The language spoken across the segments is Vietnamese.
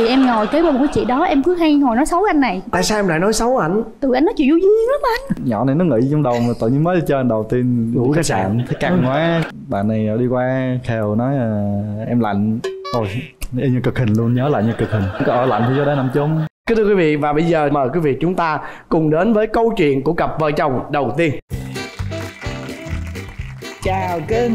em ngồi kế bên một cái chị đó, em cứ hay ngồi nói xấu anh này. Tại sao em lại nói xấu ảnh? Tụi anh nói chuyện vô duyên lắm anh. Nhỏ này nó nghĩ trong đầu mà tự nhiên mới đi chơi đầu tiên ngủ khách sạn thấy căng quá. Bạn này đi qua khều nói em lạnh. Ôi y như cực hình luôn, nhớ lại như cực hình. Có ở lạnh thì vô đây nằm chung. Kính thưa quý vị, và bây giờ mời quý vị chúng ta cùng đến với câu chuyện của cặp vợ chồng đầu tiên. Chào cưng.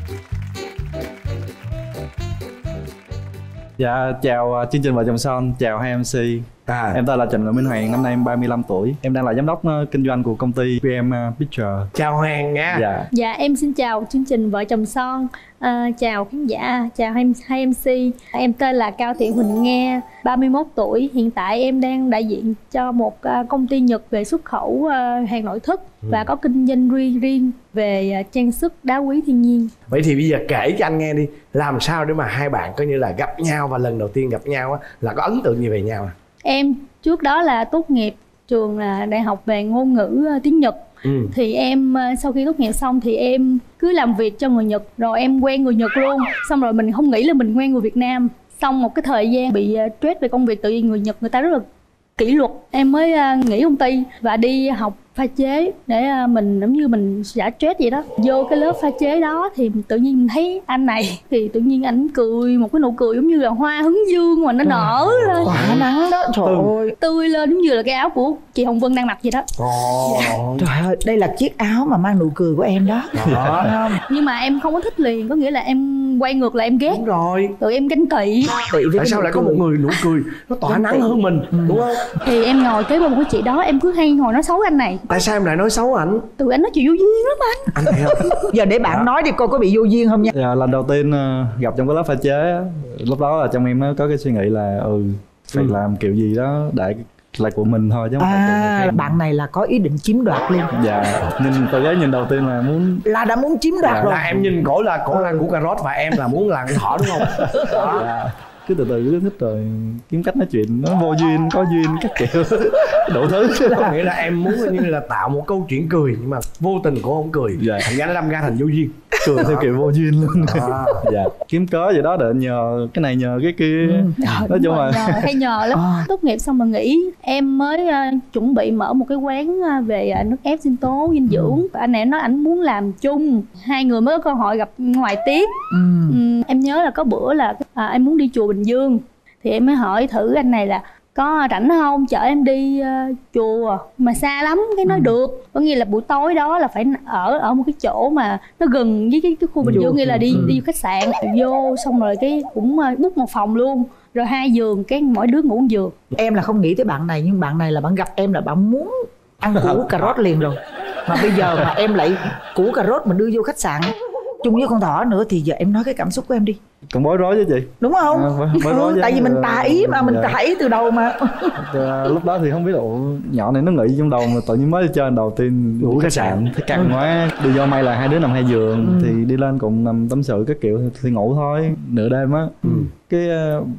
Dạ chào chương trình Vợ Chồng Son, chào hai MC. Em tên là Trịnh Lợi Minh Hoàng, năm nay em 35 tuổi. Em đang là giám đốc kinh doanh của công ty PM Picture. Chào Hoàng nha. Dạ em xin chào chương trình Vợ Chồng Son, chào khán giả, chào hai MC. Em tên là Cao Thị Huỳnh Nga, 31 tuổi. Hiện tại em đang đại diện cho một công ty Nhật về xuất khẩu hàng nội thất và có kinh doanh riêng về trang sức đá quý thiên nhiên. Vậy thì bây giờ kể cho anh nghe đi, làm sao để mà hai bạn coi như là gặp nhau và lần đầu tiên gặp nhau á, là có ấn tượng gì về nhau? Em trước đó là tốt nghiệp trường là đại học về ngôn ngữ tiếng Nhật. Thì em sau khi tốt nghiệp xong thì em cứ làm việc cho người Nhật, rồi em quen người Nhật luôn. Xong rồi mình không nghĩ là mình quen người Việt Nam. Xong một cái thời gian bị stress về công việc, tự nhiên người Nhật người ta rất là kỷ luật. Em mới nghỉ công ty và đi học pha chế để mình giống như mình xả stress vậy đó. Vô cái lớp pha chế đó thì tự nhiên mình thấy anh này, thì tự nhiên ảnh cười một cái nụ cười giống như là hoa hướng dương mà nó nở lên, Tỏa nắng đó, trời ơi, tươi lên giống như là cái áo của chị Hồng Vân đang mặc vậy đó. Trời ơi, đây là chiếc áo mà mang nụ cười của em đó. Nhưng mà em không có thích liền, có nghĩa là em quay ngược lại em ghét. Đúng rồi. Tụi em ganh tị. Tại sao lại có một người nụ cười nó tỏa nắng hơn mình, đúng không? Thì em ngồi kế bên một cái chị đó, em cứ hay ngồi nói xấu anh này. Tại sao em lại nói xấu ảnh? Tụi anh nói chuyện vô duyên lắm anh. Anh thấy không? Giờ để bạn nói đi coi có bị vô duyên không nha. Dạ, lần đầu tiên gặp trong cái lớp pha chế, lúc đó là trong em nó có cái suy nghĩ là phải làm kiểu gì đó để là của mình thôi chứ không phải của bạn này là có ý định chiếm đoạt luôn. Dạ, nhìn từ cái nhìn đầu tiên là muốn đã muốn chiếm đoạt rồi. Là em nhìn cổ là của cà rốt và em là muốn là cái thỏ, đúng không? Dạ. Cứ từ từ cứ thích rồi kiếm cách nói chuyện nó vô duyên, có duyên các kiểu đủ thứ. Có nghĩa là em muốn như là tạo một câu chuyện cười nhưng mà vô tình cổ không cười, thành ra nó đâm ra thành vô duyên, cười theo kiểu vô duyên luôn. Dạ, kiếm cớ gì đó để nhờ cái này nhờ cái kia. Nói chung là hay nhờ lắm. Tốt nghiệp xong mà nghỉ, em mới chuẩn bị mở một cái quán về nước ép sinh tố dinh dưỡng. Anh này nói ảnh muốn làm chung, hai người mới có cơ hội gặp ngoài tiếp. Em nhớ là có bữa là em muốn đi chùa Bình Dương, thì em mới hỏi thử anh này là có rảnh không, chở em đi chùa mà xa lắm. Cái nói được, có nghĩa là buổi tối đó là phải ở một cái chỗ mà nó gần với cái khu Bình Dương, nghĩa là đi khách sạn vô, xong rồi cái cũng book một phòng luôn, rồi 2 giường, cái mỗi đứa ngủ một giường. Em là không nghĩ tới bạn này, nhưng bạn này là bạn gặp em là bạn muốn ăn củ cà rốt liền rồi. Mà bây giờ mà em lại củ cà rốt mình đưa vô khách sạn chung với con thỏ nữa, thì giờ em nói cái cảm xúc của em đi. còn bối rối chứ chị, đúng không? Bối rối Tại vì mình tà ý mà, mình tà ý từ đầu mà. Lúc đó thì không biết là nhỏ này nó nghĩ trong đầu mà tự nhiên mới đi chơi đầu tiên ngủ khách sạn thấy căng quá. Đi vô may là hai đứa nằm 2 giường, thì đi lên cùng nằm tâm sự các kiểu thì ngủ thôi. Nửa đêm á, cái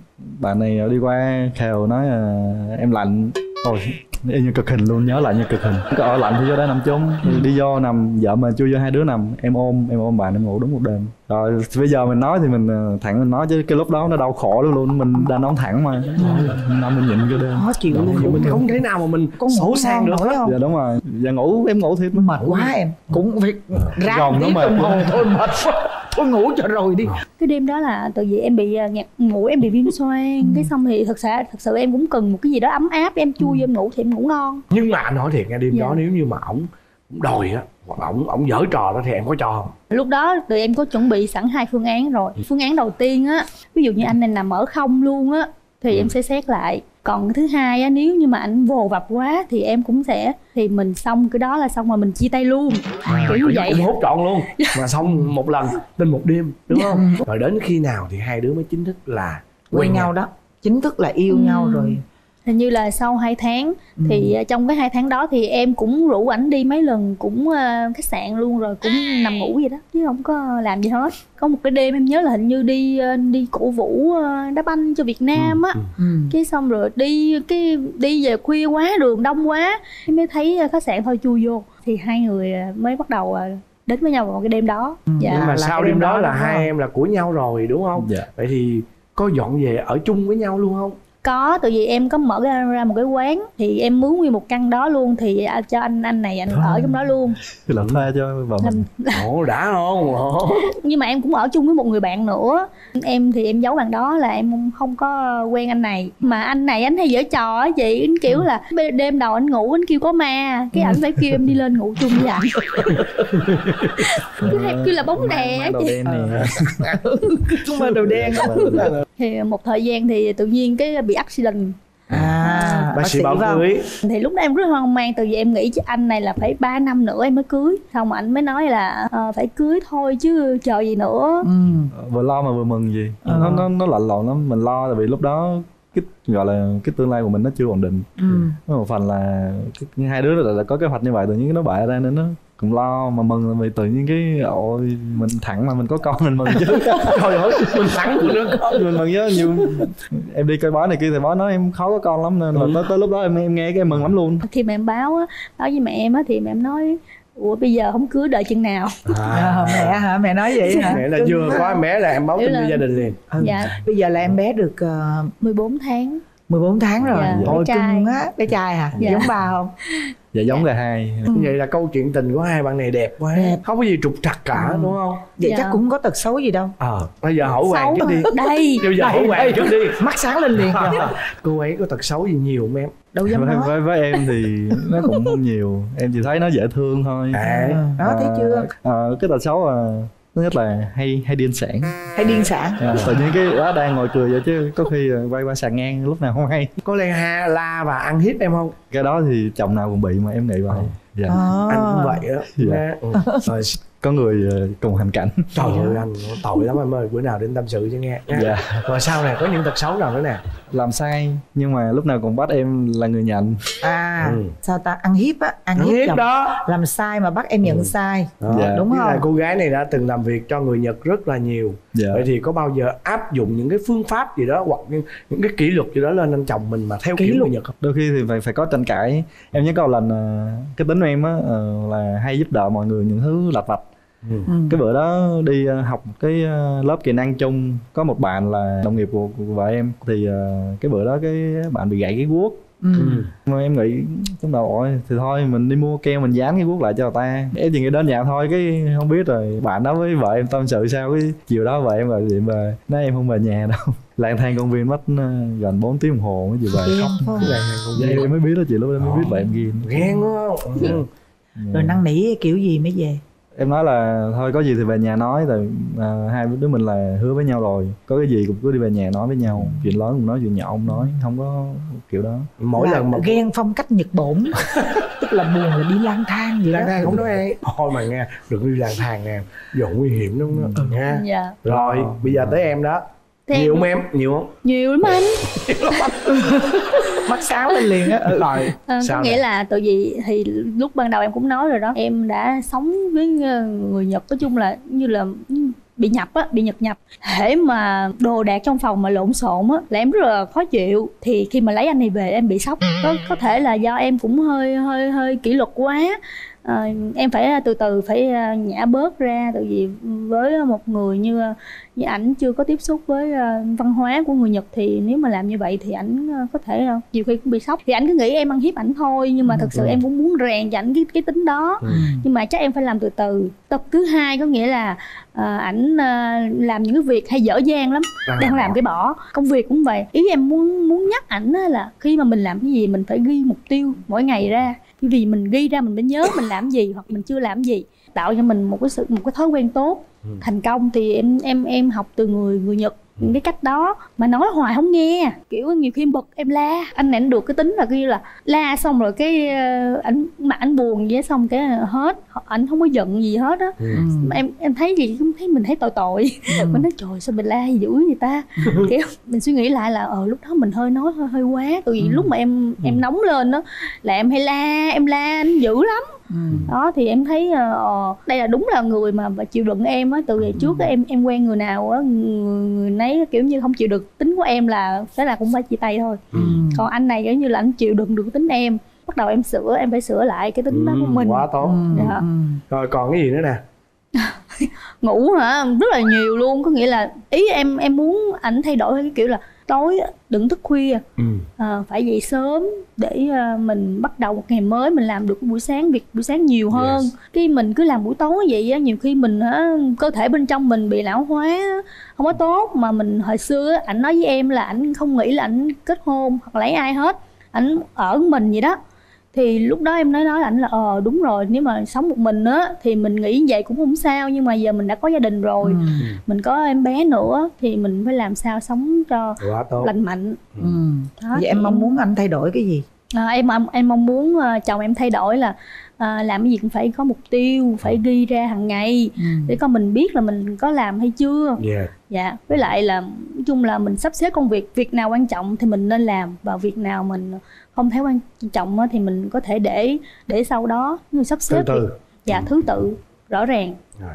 bạn này đi qua khều nói em lạnh. Ôi y như cực hình luôn, nhớ lại như cực hình. Có ở lạnh thì vô đây nằm chung, thì đi vô nằm, vợ mình chui vô, hai đứa nằm, em ôm bạn em ngủ đúng một đêm. Rồi bây giờ mình nói thì mình thẳng mình nói, chứ cái lúc đó nó đau khổ luôn, mình đang nói thẳng mà năm mình nhịn cái đêm khó chịu luôn. Mình không thể nào mà mình xấu sang được hết. Không? Dạ đúng rồi, giờ ngủ em ngủ thiệt mệt quá, em cũng phải ráng tí đồng hồ thôi, mệt thôi ngủ cho rồi đi. Cái đêm đó là tự vì em bị ngạt ngủ, em bị viêm xoang, cái xong thì thật sự em cũng cần một cái gì đó ấm áp, em chui vô em ngủ thì em ngủ ngon. Nhưng mà anh nói thiệt nha, đêm đó nếu như mà ổng đòi á, hoặc ổng giở trò đó thì em có cho không? Lúc đó tụi em có chuẩn bị sẵn 2 phương án rồi. Phương án đầu tiên á, ví dụ như anh này nằm ở không luôn á, thì em sẽ xét lại. Còn thứ hai á, nếu như mà anh vồ vập quá thì em cũng sẽ, thì mình xong cái đó là xong rồi mình chia tay luôn, kiểu như vậy. Cũng hốt trọn luôn, mà xong một lần tin một đêm, đúng không? Rồi đến khi nào thì hai đứa mới chính thức là quen nhau đó, chính thức là yêu nhau rồi? Hình như là sau 2 tháng. Thì trong cái 2 tháng đó thì em cũng rủ ảnh đi mấy lần, cũng khách sạn luôn, rồi cũng nằm ngủ vậy đó, chứ không có làm gì hết. Có một cái đêm em nhớ là hình như đi cổ vũ đá banh cho Việt Nam á. Cái xong rồi đi về khuya quá, đường đông quá, em mới thấy khách sạn thôi chui vô, thì hai người mới bắt đầu đến với nhau vào cái đêm đó. Nhưng mà sau đêm đó là hai em là của nhau rồi, đúng không? Vậy thì có dọn về ở chung với nhau luôn không? Có, tại vì em có mở ra một cái quán thì em mướn nguyên một căn đó luôn, thì cho anh này anh ở trong đó luôn. Thì làm thuê cho vợ mình. Ồ đã không? Nhưng mà em cũng ở chung với một người bạn nữa. Em thì em giấu bạn đó là em không có quen anh này. Mà anh này anh hay giở trò á chị, anh kiểu là đêm đầu anh ngủ anh kêu có ma, cái ảnh phải kêu em đi lên ngủ chung với ảnh. Cứ hay kêu là bóng đè á chị. Chúng mơ đầu đen. Thì một thời gian thì tự nhiên cái bị accident. Bác sĩ bảo cưới. Thì lúc đó em rất hoang mang, tại vì em nghĩ chứ anh này là phải 3 năm nữa em mới cưới. Xong anh mới nói là phải cưới thôi chứ chờ gì nữa. Vừa lo mà vừa mừng gì. Nó lạnh lộn lắm. Mình lo tại vì lúc đó cái gọi là cái tương lai của mình nó chưa ổn định. Một phần là hai đứa là có kế hoạch như vậy, tự nhiên nó bại ra nên nó cũng lo mà mừng là vì tự nhiên cái ôi mình thẳng mà mình có con mình mừng chứ. Trời ơi mình thẳng của đứa con mình mừng chứ. Nhiều em đi coi bói này kia thì bói nói em khó có con lắm nên là tới lúc đó em nghe cái em mừng lắm luôn. Khi mà em báo với mẹ em thì mẹ em nói ủa bây giờ không cưới đợi chừng nào. Mẹ hả? Mẹ nói vậy hả? Mẹ là vừa có em bé là em báo tin cho gia đình liền. Dạ. Bây giờ là em bé được 14 tháng. 14 tháng rồi. Dạ. Ôi Bé trai. cưng á. Bé trai hả? Dạ. Giống ba không? Dạ giống gà hai. Vậy là câu chuyện tình của hai bạn này đẹp quá. Đẹp. Không có gì trục trặc cả đúng không? Vậy Dạ. chắc cũng có tật xấu gì đâu. Bây giờ hỏi Hoàng trước đi. Đây. Bây giờ hỏi Hoàng trước đi. Mắt sáng lên liền. Cô ấy có tật xấu gì nhiều không em? Đâu dám nói. Với em thì nó cũng không nhiều. Em chỉ thấy nó dễ thương thôi. Đó thấy chưa? Cái tật xấu thứ nhất là hay điên sản. Hay điên sản. Tự nhiên cái đó đang ngồi cười vậy chứ có khi quay qua sàn ngang lúc nào không hay. Có la và ăn hiếp em không? Cái đó thì chồng nào cũng bị mà em nghĩ vậy. Dạ. Anh cũng vậy đó. Dạ. Rồi có người cùng hoàn cảnh. trời ơi anh tội lắm em ơi, bữa nào đến tâm sự cho nghe. Dạ. Rồi sau này có những tật xấu nào nữa nè? Làm sai nhưng mà lúc nào cũng bắt em là người nhận. Sao ta ăn hiếp á, ăn hiếp chồng. Đó. Làm sai mà bắt em nhận sai. Dạ. Đúng Biết không? là cô gái này đã từng làm việc cho người Nhật rất là nhiều. Dạ. Vậy thì có bao giờ áp dụng những cái phương pháp gì đó hoặc những cái kỷ luật gì đó lên anh chồng mình mà theo kiểu người Nhật không? Đôi khi thì phải có tranh cãi. Em nhớ có lần cái tính của em á là hay giúp đỡ mọi người những thứ lặt vặt. Cái bữa đó đi học cái lớp kỹ năng chung, có một bạn là đồng nghiệp của vợ em thì cái bữa đó cái bạn bị gãy cái guốc. Mà em nghĩ trong đầu ôi thì thôi mình đi mua keo mình dán cái guốc lại cho người ta. Em chỉ nghĩ đơn giản thôi, cái không biết rồi bạn đó với vợ em tâm sự sao cái chiều đó vợ em gọi điện về nói em không về nhà đâu. Lang thang công viên mất gần 4 tiếng đồng hồ mới về. Khóc. Em mới biết đó chị, lúc đó mới biết vợ em ghiền. Ghen đúng không? Rồi năn nỉ kiểu gì mới về? Em nói là thôi có gì thì về nhà nói, tại hai đứa mình là hứa với nhau rồi, có cái gì cũng cứ đi về nhà nói với nhau, chuyện lớn cũng nói, chuyện nhỏ cũng nói, không có kiểu đó. Mỗi lần mà ghen phong cách Nhật Bổn. Tức là buồn là đi lang thang gì đó. lang thang không nói ai thôi mà nghe đừng đi lang thang nè, giờ nguy hiểm lắm đó nha. Dạ. Rồi bây giờ tới em đó. Thế Nhiều không em? Nhiều không? Nhiều lắm anh. Mắt sáng lên liền á. Rồi có nghĩa là tại vì thì lúc ban đầu em cũng nói rồi đó, em đã sống với người Nhật nói chung là như là bị nhập á, bị Nhật nhập. Hễ mà đồ đạc trong phòng mà lộn xộn á là em rất là khó chịu. Thì khi mà lấy anh này về em bị sốc. Có thể là do em cũng hơi kỷ luật quá. Em phải từ từ phải nhả bớt ra, tại vì với một người như ảnh chưa có tiếp xúc với văn hóa của người Nhật thì nếu mà làm như vậy thì ảnh có thể nhiều khi cũng bị sốc. Thì ảnh cứ nghĩ em ăn hiếp ảnh thôi, nhưng mà thật sự em cũng muốn rèn cho ảnh cái tính đó. Nhưng mà chắc em phải làm từ từ. Tập thứ hai có nghĩa là ảnh làm những cái việc hay dở dang lắm, đang làm cái bỏ. Công việc cũng vậy. Ý em muốn nhắc ảnh là khi mà mình làm cái gì mình phải ghi mục tiêu mỗi ngày ra, vì mình ghi ra mình mới nhớ mình làm gì hoặc mình chưa làm gì, tạo cho mình một cái thói quen tốt. Thành công thì em học từ người Nhật những cái cách đó, mà nói hoài không nghe, kiểu nhiều khi bực em la. Anh này anh được cái tính là như là la xong rồi cái ảnh buồn vậy, xong cái hết, ảnh không có giận gì hết á. Em thấy gì cũng thấy mình thấy tội. Mình nói trời sao mình la dữ vậy ta. Kiểu mình suy nghĩ lại là lúc đó mình nói hơi quá. Tại vì lúc mà em nóng lên đó là em hay la, anh dữ lắm. Đó thì em thấy đây là đúng là người mà chịu đựng em á. Từ ngày trước em quen người nào á, người nấy kiểu như không chịu được tính của em là thế là cũng phải chia tay thôi. Còn anh này kiểu như là anh chịu đựng được tính em, bắt đầu em phải sửa lại cái tính đó của mình. Quá tốt. Dạ. Rồi còn cái gì nữa nè? Ngủ hả? Rất là nhiều luôn. Có nghĩa là ý em muốn ảnh thay đổi cái kiểu là tối đừng thức khuya, phải dậy sớm để mình bắt đầu một ngày mới, mình làm được buổi sáng, việc buổi sáng nhiều hơn. Khi mình cứ làm buổi tối vậy á, nhiều khi mình cơ thể bên trong mình bị lão hóa, không có tốt. Mà mình hồi xưa ảnh nói với em là ảnh không nghĩ là ảnh kết hôn hoặc lấy ai hết, ảnh ở mình vậy đó. Thì lúc đó em nói ảnh là đúng rồi, nếu mà sống một mình á thì mình nghĩ vậy cũng không sao, nhưng mà giờ mình đã có gia đình rồi, mình có em bé nữa thì mình phải làm sao sống cho lành mạnh. Đó, vậy em mong muốn anh thay đổi cái gì? Em mong muốn chồng em thay đổi là làm cái gì cũng phải có mục tiêu, phải ghi ra hàng ngày để con mình biết là mình có làm hay chưa. Dạ, với lại là nói chung là mình sắp xếp công việc, việc nào quan trọng thì mình nên làm, và việc nào mình không thấy quan trọng thì mình có thể để sau đó, người sắp xếp thứ tự rõ ràng.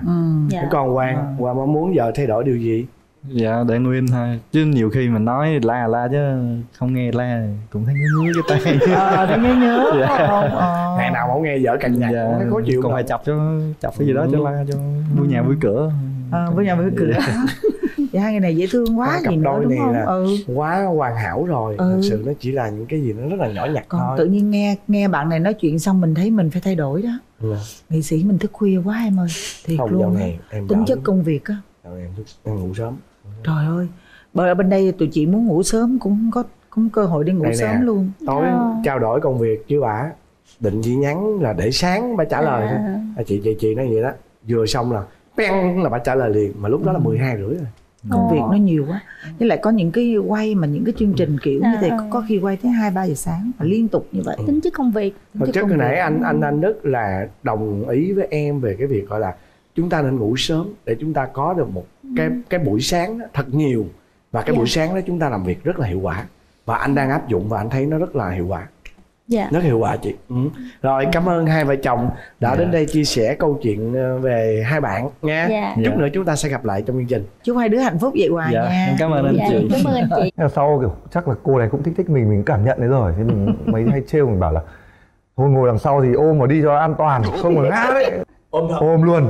Còn Quang mong muốn vợ thay đổi điều gì? Dạ để nguyên thôi, chứ nhiều khi mình nói la chứ không nghe la cũng thấy ngứa cái tay. Thấy nhớ ngày nào không nghe vợ cằn nhằn cũng thấy khó chịu, còn phải chọc cái gì đó cho la cho vui nhà vui cửa. Vui nhà vui cửa. Vậy hai người này dễ thương quá, cặp gì nữa đôi đúng này không? là quá hoàn hảo rồi. Thật sự nó chỉ là những cái gì nó rất là nhỏ nhặt còn thôi. Tự nhiên nghe bạn này nói chuyện xong mình thấy mình phải thay đổi đó. Nghệ sĩ mình thức khuya quá em ơi, thiệt không, luôn. Em tính chất công việc á. Em ngủ sớm. Trời ơi, bởi ở bên đây tụi chị muốn ngủ sớm cũng có cơ hội đi ngủ đây sớm luôn. Tối trao đổi công việc với bả, định chỉ nhắn là để sáng bả trả lời thôi. Chị nói vậy đó, vừa xong là beng là bả trả lời liền, mà lúc đó là 12:30 rồi. Công việc nó nhiều quá, với lại có những cái quay mà những cái chương trình kiểu như thế có khi quay tới 2-3 giờ sáng và liên tục như vậy. Tính chất công việc. Thực chất hồi nãy anh rất là đồng ý với em về cái việc gọi là chúng ta nên ngủ sớm để chúng ta có được một cái buổi sáng đó, thật nhiều, và cái buổi sáng đó chúng ta làm việc rất là hiệu quả, và anh đang áp dụng và anh thấy nó rất là hiệu quả. Rất hiệu quả chị. Rồi cảm ơn hai vợ chồng đã đến đây chia sẻ câu chuyện về hai bạn nha. Chút nữa chúng ta sẽ gặp lại trong chương trình. Chúc hai đứa hạnh phúc vậy hoài nha. Cảm ơn anh chị. Cảm ơn anh chị. Sau kiểu chắc là cô này cũng thích mình cảm nhận đấy rồi, thế mình mấy hay trêu mình bảo là thôi ngồi đằng sau thì ôm vào đi cho an toàn, không mà ngã đấy. Ôm luôn.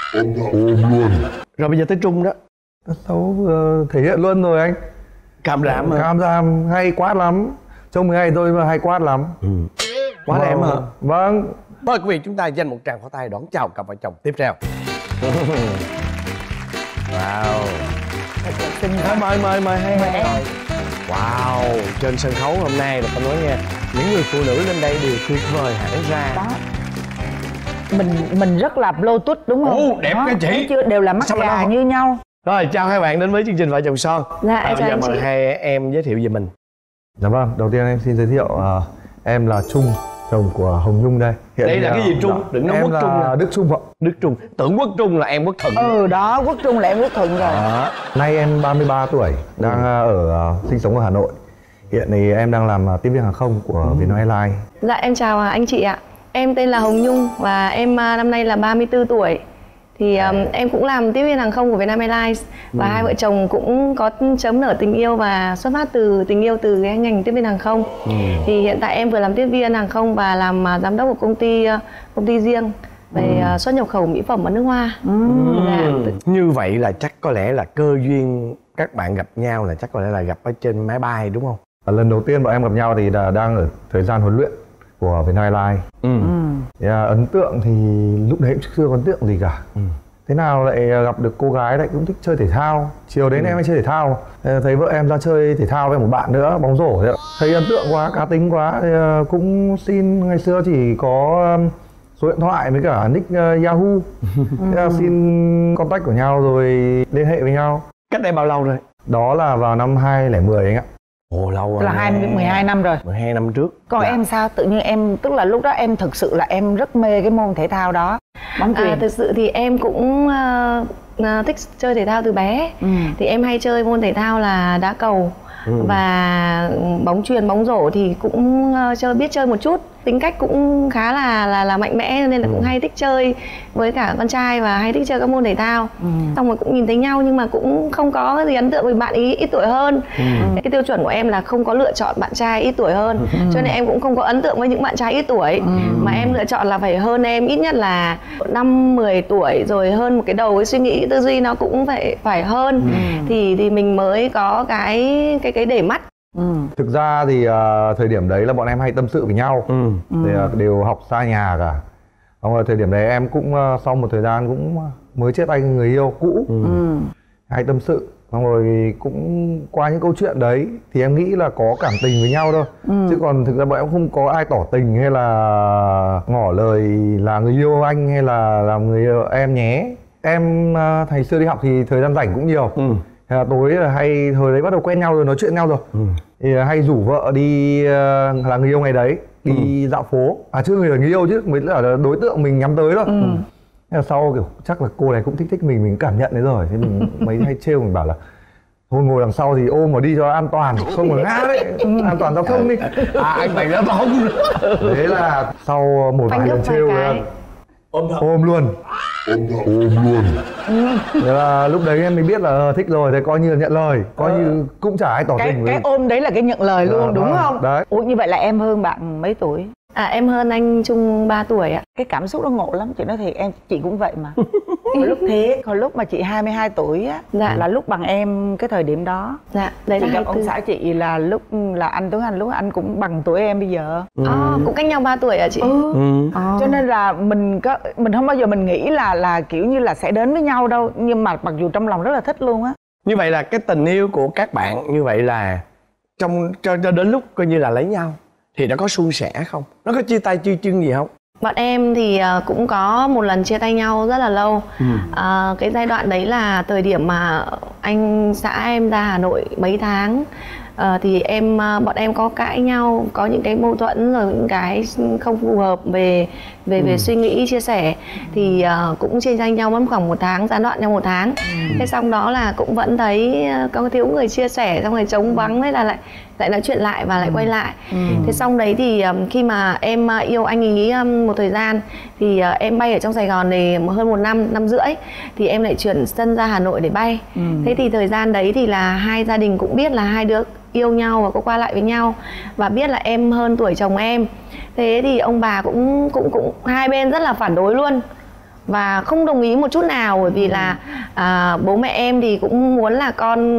Rồi bây giờ tới Trung đó. Sau thể hiện luôn rồi anh. Càm ràm hay quát lắm. Trông 12 thôi mà hay quát lắm. Quá em hả? Vâng. Mời quý vị chúng ta dành một tràng pháo tay đón chào cặp vợ chồng tiếp theo. Wow. Mời hai. Wow, trên sân khấu hôm nay là tôi nói nghe, những người phụ nữ lên đây đều tuyệt vời hẳn ra. Đó. Mình rất là Bluetooth đúng không? Đẹp cái chị. Chưa đều là mắt gà như nhau. Rồi chào hai bạn đến với chương trình Vợ Chồng Son. Dạ, chào anh chị. Mời hai em giới thiệu về mình. Dạ vâng, đầu tiên em xin giới thiệu em là Trung, chồng của Hồng Nhung đây. Hiện đây là cái gì Trung? Đừng nói Quốc Trung là Đức Trung ạ. Đức Trung, tưởng Quốc Trung là em Quốc Thuận. Đó, Quốc Trung là em Quốc Thuận rồi. Nay em 33 tuổi, đang sinh sống ở Hà Nội. Hiện thì em đang làm tiếp viên hàng không của Vietnam Airlines. Dạ em chào anh chị ạ. Em tên là Hồng Nhung và em năm nay là 34 tuổi. Thì em cũng làm tiếp viên hàng không của Vietnam Airlines. Và hai vợ chồng cũng có chấm nở tình yêu và xuất phát từ tình yêu từ cái ngành tiếp viên hàng không. Thì hiện tại em vừa làm tiếp viên hàng không và làm giám đốc của công ty riêng về xuất nhập khẩu mỹ phẩm ở nước Hoa. Như vậy là chắc có lẽ là cơ duyên các bạn gặp nhau là chắc có lẽ là gặp ở trên máy bay đúng không? Lần đầu tiên bọn em gặp nhau thì đang ở thời gian huấn luyện của Vietnam Airlines. Ấn tượng thì lúc đấy chưa có ấn tượng gì cả. Thế nào lại gặp được cô gái lại cũng thích chơi thể thao. Chiều đến em hay chơi thể thao, thấy vợ em ra chơi thể thao với một bạn nữa, bóng rổ đấy. Thấy ấn tượng quá, cá tính quá, thì cũng xin. Ngày xưa chỉ có số điện thoại với cả nick Yahoo. Thế là xin contact của nhau rồi liên hệ với nhau. Cách đây bao lâu rồi? Đó là vào năm 2010 anh ạ. Ồ lâu rồi. Là 12 năm rồi. 12 năm trước. Còn em sao? Tự nhiên em, tức là lúc đó em thực sự là em rất mê cái môn thể thao đó. Bóng chuyền. Thực sự thì em cũng thích chơi thể thao từ bé. Thì em hay chơi môn thể thao là đá cầu và bóng chuyền, bóng rổ thì cũng biết chơi một chút. Tính cách cũng khá là mạnh mẽ nên là cũng hay thích chơi với cả con trai và hay thích chơi các môn thể thao. Xong rồi cũng nhìn thấy nhau nhưng mà cũng không có gì ấn tượng với bạn ý ít tuổi hơn. Cái tiêu chuẩn của em là không có lựa chọn bạn trai ít tuổi hơn, cho nên em cũng không có ấn tượng với những bạn trai ít tuổi. Mà em lựa chọn là phải hơn em ít nhất là 5-10 tuổi, rồi hơn một cái đầu, cái suy nghĩ tư duy nó cũng phải hơn. Thì mình mới có cái cái để mắt. Thực ra thì thời điểm đấy là bọn em hay tâm sự với nhau. Thì đều học xa nhà cả. Xong rồi thời điểm đấy em cũng sau một thời gian cũng mới chia tay người yêu cũ. Hay tâm sự. Xong rồi cũng qua những câu chuyện đấy thì em nghĩ là có cảm tình với nhau thôi. Chứ còn thực ra bọn em không có ai tỏ tình hay là ngỏ lời là người yêu anh hay là làm người yêu em nhé. Em ngày xưa đi học thì thời gian rảnh cũng nhiều. Thế là tối là hay thời đấy bắt đầu quen nhau rồi, nói chuyện nhau rồi. Thì hay rủ vợ đi là người yêu ngày đấy đi dạo phố. Chưa người yêu chứ mới là đối tượng mình nhắm tới thôi. Thế là sau kiểu chắc là cô này cũng thích mình cảm nhận đấy rồi. Thế mình mới hay trêu, mình bảo là thôi ngồi đằng sau thì ôm vào đi cho an toàn, không phải ngã đấy, an toàn giao thông đi. Anh mày đã bóng. Thế là sau một vài lần trêu ôm luôn. Thế là lúc đấy em mới biết là thích rồi, thế coi như là nhận lời, coi như cũng chả ai tỏ tình. Cái ôm đấy là cái nhận lời luôn, đúng không? Đấy. Ủa như vậy là em hơn bạn mấy tuổi? Em hơn anh Trung 3 tuổi ạ. Cái cảm xúc nó ngộ lắm, chị nói thiệt, chị cũng vậy mà. Hồi lúc thế, hồi lúc mà chị 22 tuổi á, là lúc bằng em cái thời điểm đó. Dạ, đấy chị là gặp ông xã chị là lúc là anh Tuấn Anh, lúc anh cũng bằng tuổi em bây giờ. Cũng cách nhau 3 tuổi à chị? Cho nên là mình không bao giờ mình nghĩ là kiểu như là sẽ đến với nhau đâu, nhưng mà mặc dù trong lòng rất là thích luôn á. Như vậy là cái tình yêu của các bạn như vậy là cho đến lúc coi như là lấy nhau thì nó có suôn sẻ không? Nó có chia tay chia chân gì không? Bọn em thì cũng có một lần chia tay nhau rất là lâu. Cái giai đoạn đấy là thời điểm mà anh xã em ra Hà Nội mấy tháng. Thì bọn em có cãi nhau, có những cái mâu thuẫn rồi những cái không phù hợp về suy nghĩ chia sẻ, thì cũng chia tay nhau mất khoảng 1 tháng, gián đoạn nhau 1 tháng. Thế xong đó là cũng vẫn thấy có thiếu người chia sẻ, xong rồi trống vắng, thế là lại nói chuyện lại và lại quay lại. Thế xong đấy thì khi mà em yêu anh ấy một thời gian thì em bay ở trong Sài Gòn này hơn 1 năm rưỡi, thì em lại chuyển sân ra Hà Nội để bay. Thế thì thời gian đấy thì là hai gia đình cũng biết là hai đứa yêu nhau và có qua lại với nhau, và biết là em hơn tuổi chồng em. Thế thì ông bà cũng hai bên rất là phản đối luôn và không đồng ý một chút nào, bởi vì là bố mẹ em thì cũng muốn là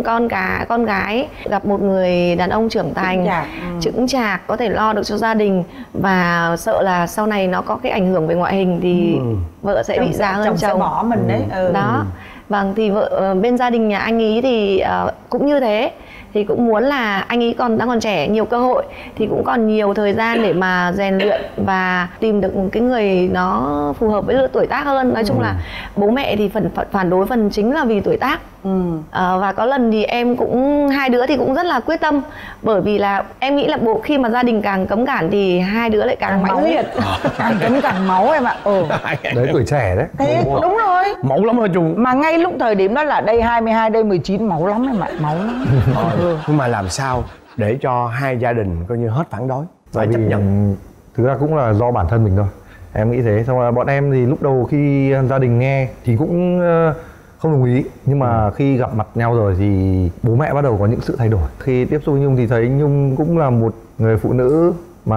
con gái gặp một người đàn ông trưởng thành, chững chạc, có thể lo được cho gia đình, và sợ là sau này nó có cái ảnh hưởng về ngoại hình thì vợ sẽ bị già hơn chồng. Sẽ bỏ mình đấy. Đó. Vâng, thì vợ bên gia đình nhà anh ý thì cũng như thế, thì cũng muốn là anh ấy đang còn trẻ, nhiều cơ hội, thì cũng còn nhiều thời gian để mà rèn luyện và tìm được một cái người nó phù hợp với tuổi tác hơn. Nói chung là bố mẹ thì phản đối phần chính là vì tuổi tác. Và có lần thì em cũng, hai đứa thì cũng rất là quyết tâm, bởi vì là em nghĩ là khi mà gia đình càng cấm cản thì hai đứa lại càng mãnh liệt. Càng cấm càng máu em ạ. Đấy, tuổi trẻ đấy. Thế đúng rồi. Máu lắm hả Trung? Mà ngay lúc thời điểm đó là đây 22, đây 19, máu lắm em ạ, máu lắm. Nhưng mà làm sao để cho hai gia đình coi như hết phản đối và chấp nhận? Thực ra cũng là do bản thân mình thôi, em nghĩ thế. Xong rồi bọn em thì lúc đầu khi gia đình nghe thì cũng không đồng ý, nhưng mà khi gặp mặt nhau rồi thì bố mẹ bắt đầu có những sự thay đổi. Khi tiếp xúc với Nhung thì thấy Nhung cũng là một người phụ nữ mà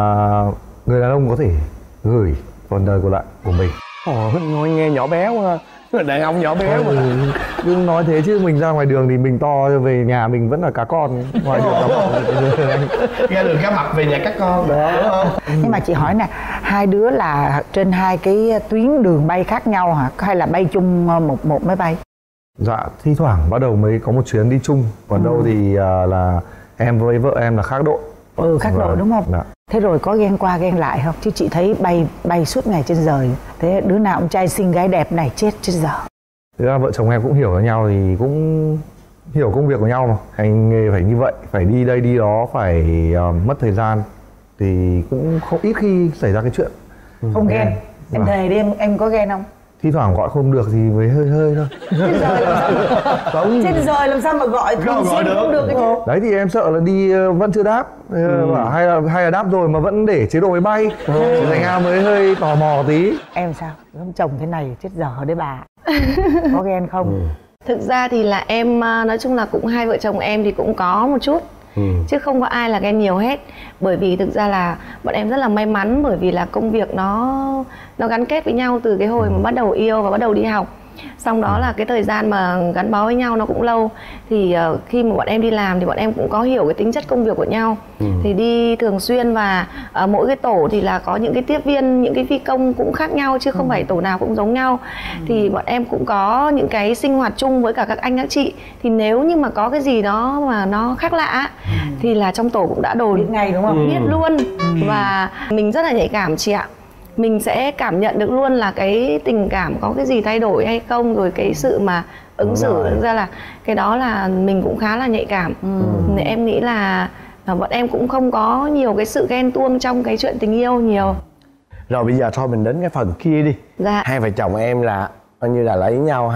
người đàn ông có thể gửi phần đời còn lại của mình. Ngồi nghe nhỏ bé quá. Đàn ông nhỏ bé mà. Nhưng nói thế chứ mình ra ngoài đường thì mình to, về nhà mình vẫn là cá con. Ngoài đường cá mập. Ra đường cá mập, về nhà các con. Đó, đúng không? Nhưng mà chị hỏi nè, hai đứa là trên hai cái tuyến đường bay khác nhau hả? Hay là bay chung một máy bay? Dạ, thi thoảng bắt đầu mới có một chuyến đi chung. Còn đâu thì là em với vợ em là khác đội. Khác đội đúng không? Dạ. Thế rồi có ghen qua ghen lại không? Chứ chị thấy bay suốt ngày trên trời. Thế đứa nào cũng trai xinh gái đẹp này chết trên giờ. Thực ra vợ chồng em cũng hiểu với nhau, thì cũng hiểu công việc của nhau mà. Hành nghề phải như vậy, phải đi đây đi đó, phải mất thời gian. Thì cũng không ít khi xảy ra cái chuyện không ghen. Em thề đi, em có ghen không? Thi thoảng gọi không được thì mới hơi thôi. Trên rời làm sao mà gọi thường xuyên không được cái chứ. Đấy thì em sợ là đi vẫn chưa đáp, hay là đáp rồi mà vẫn để chế độ máy bay. Thành ra mới hơi tò mò tí. Em sao? Giống chồng thế này chết dở đấy bà. Có ghen không? Thực ra thì là em nói chung là cũng hai vợ chồng em thì cũng có một chút. Chứ không có ai là ghen nhiều hết. Bởi vì thực ra là bọn em rất là may mắn, bởi vì là công việc nó gắn kết với nhau từ cái hồi mà bắt đầu yêu và bắt đầu đi học. Xong đó là cái thời gian mà gắn bó với nhau nó cũng lâu. Thì khi mà bọn em đi làm thì bọn em cũng có hiểu cái tính chất công việc của nhau. Thì đi thường xuyên và mỗi cái tổ thì là có những cái tiếp viên, những cái phi công cũng khác nhau chứ không phải tổ nào cũng giống nhau. Thì bọn em cũng có những cái sinh hoạt chung với cả các anh các chị. Thì nếu như mà có cái gì đó mà nó khác lạ thì là trong tổ cũng đã đồn biết ngay đúng không? biết luôn. Và mình rất là nhạy cảm chị ạ. Mình sẽ cảm nhận được luôn là cái tình cảm có cái gì thay đổi hay không, rồi cái sự mà ứng xử ra là cái đó là mình cũng khá là nhạy cảm. Nên em nghĩ là bọn em cũng không có nhiều cái sự ghen tuông trong cái chuyện tình yêu nhiều. Rồi bây giờ thôi mình đến cái phần kia đi. Dạ. Hai vợ chồng em là coi như là lấy nhau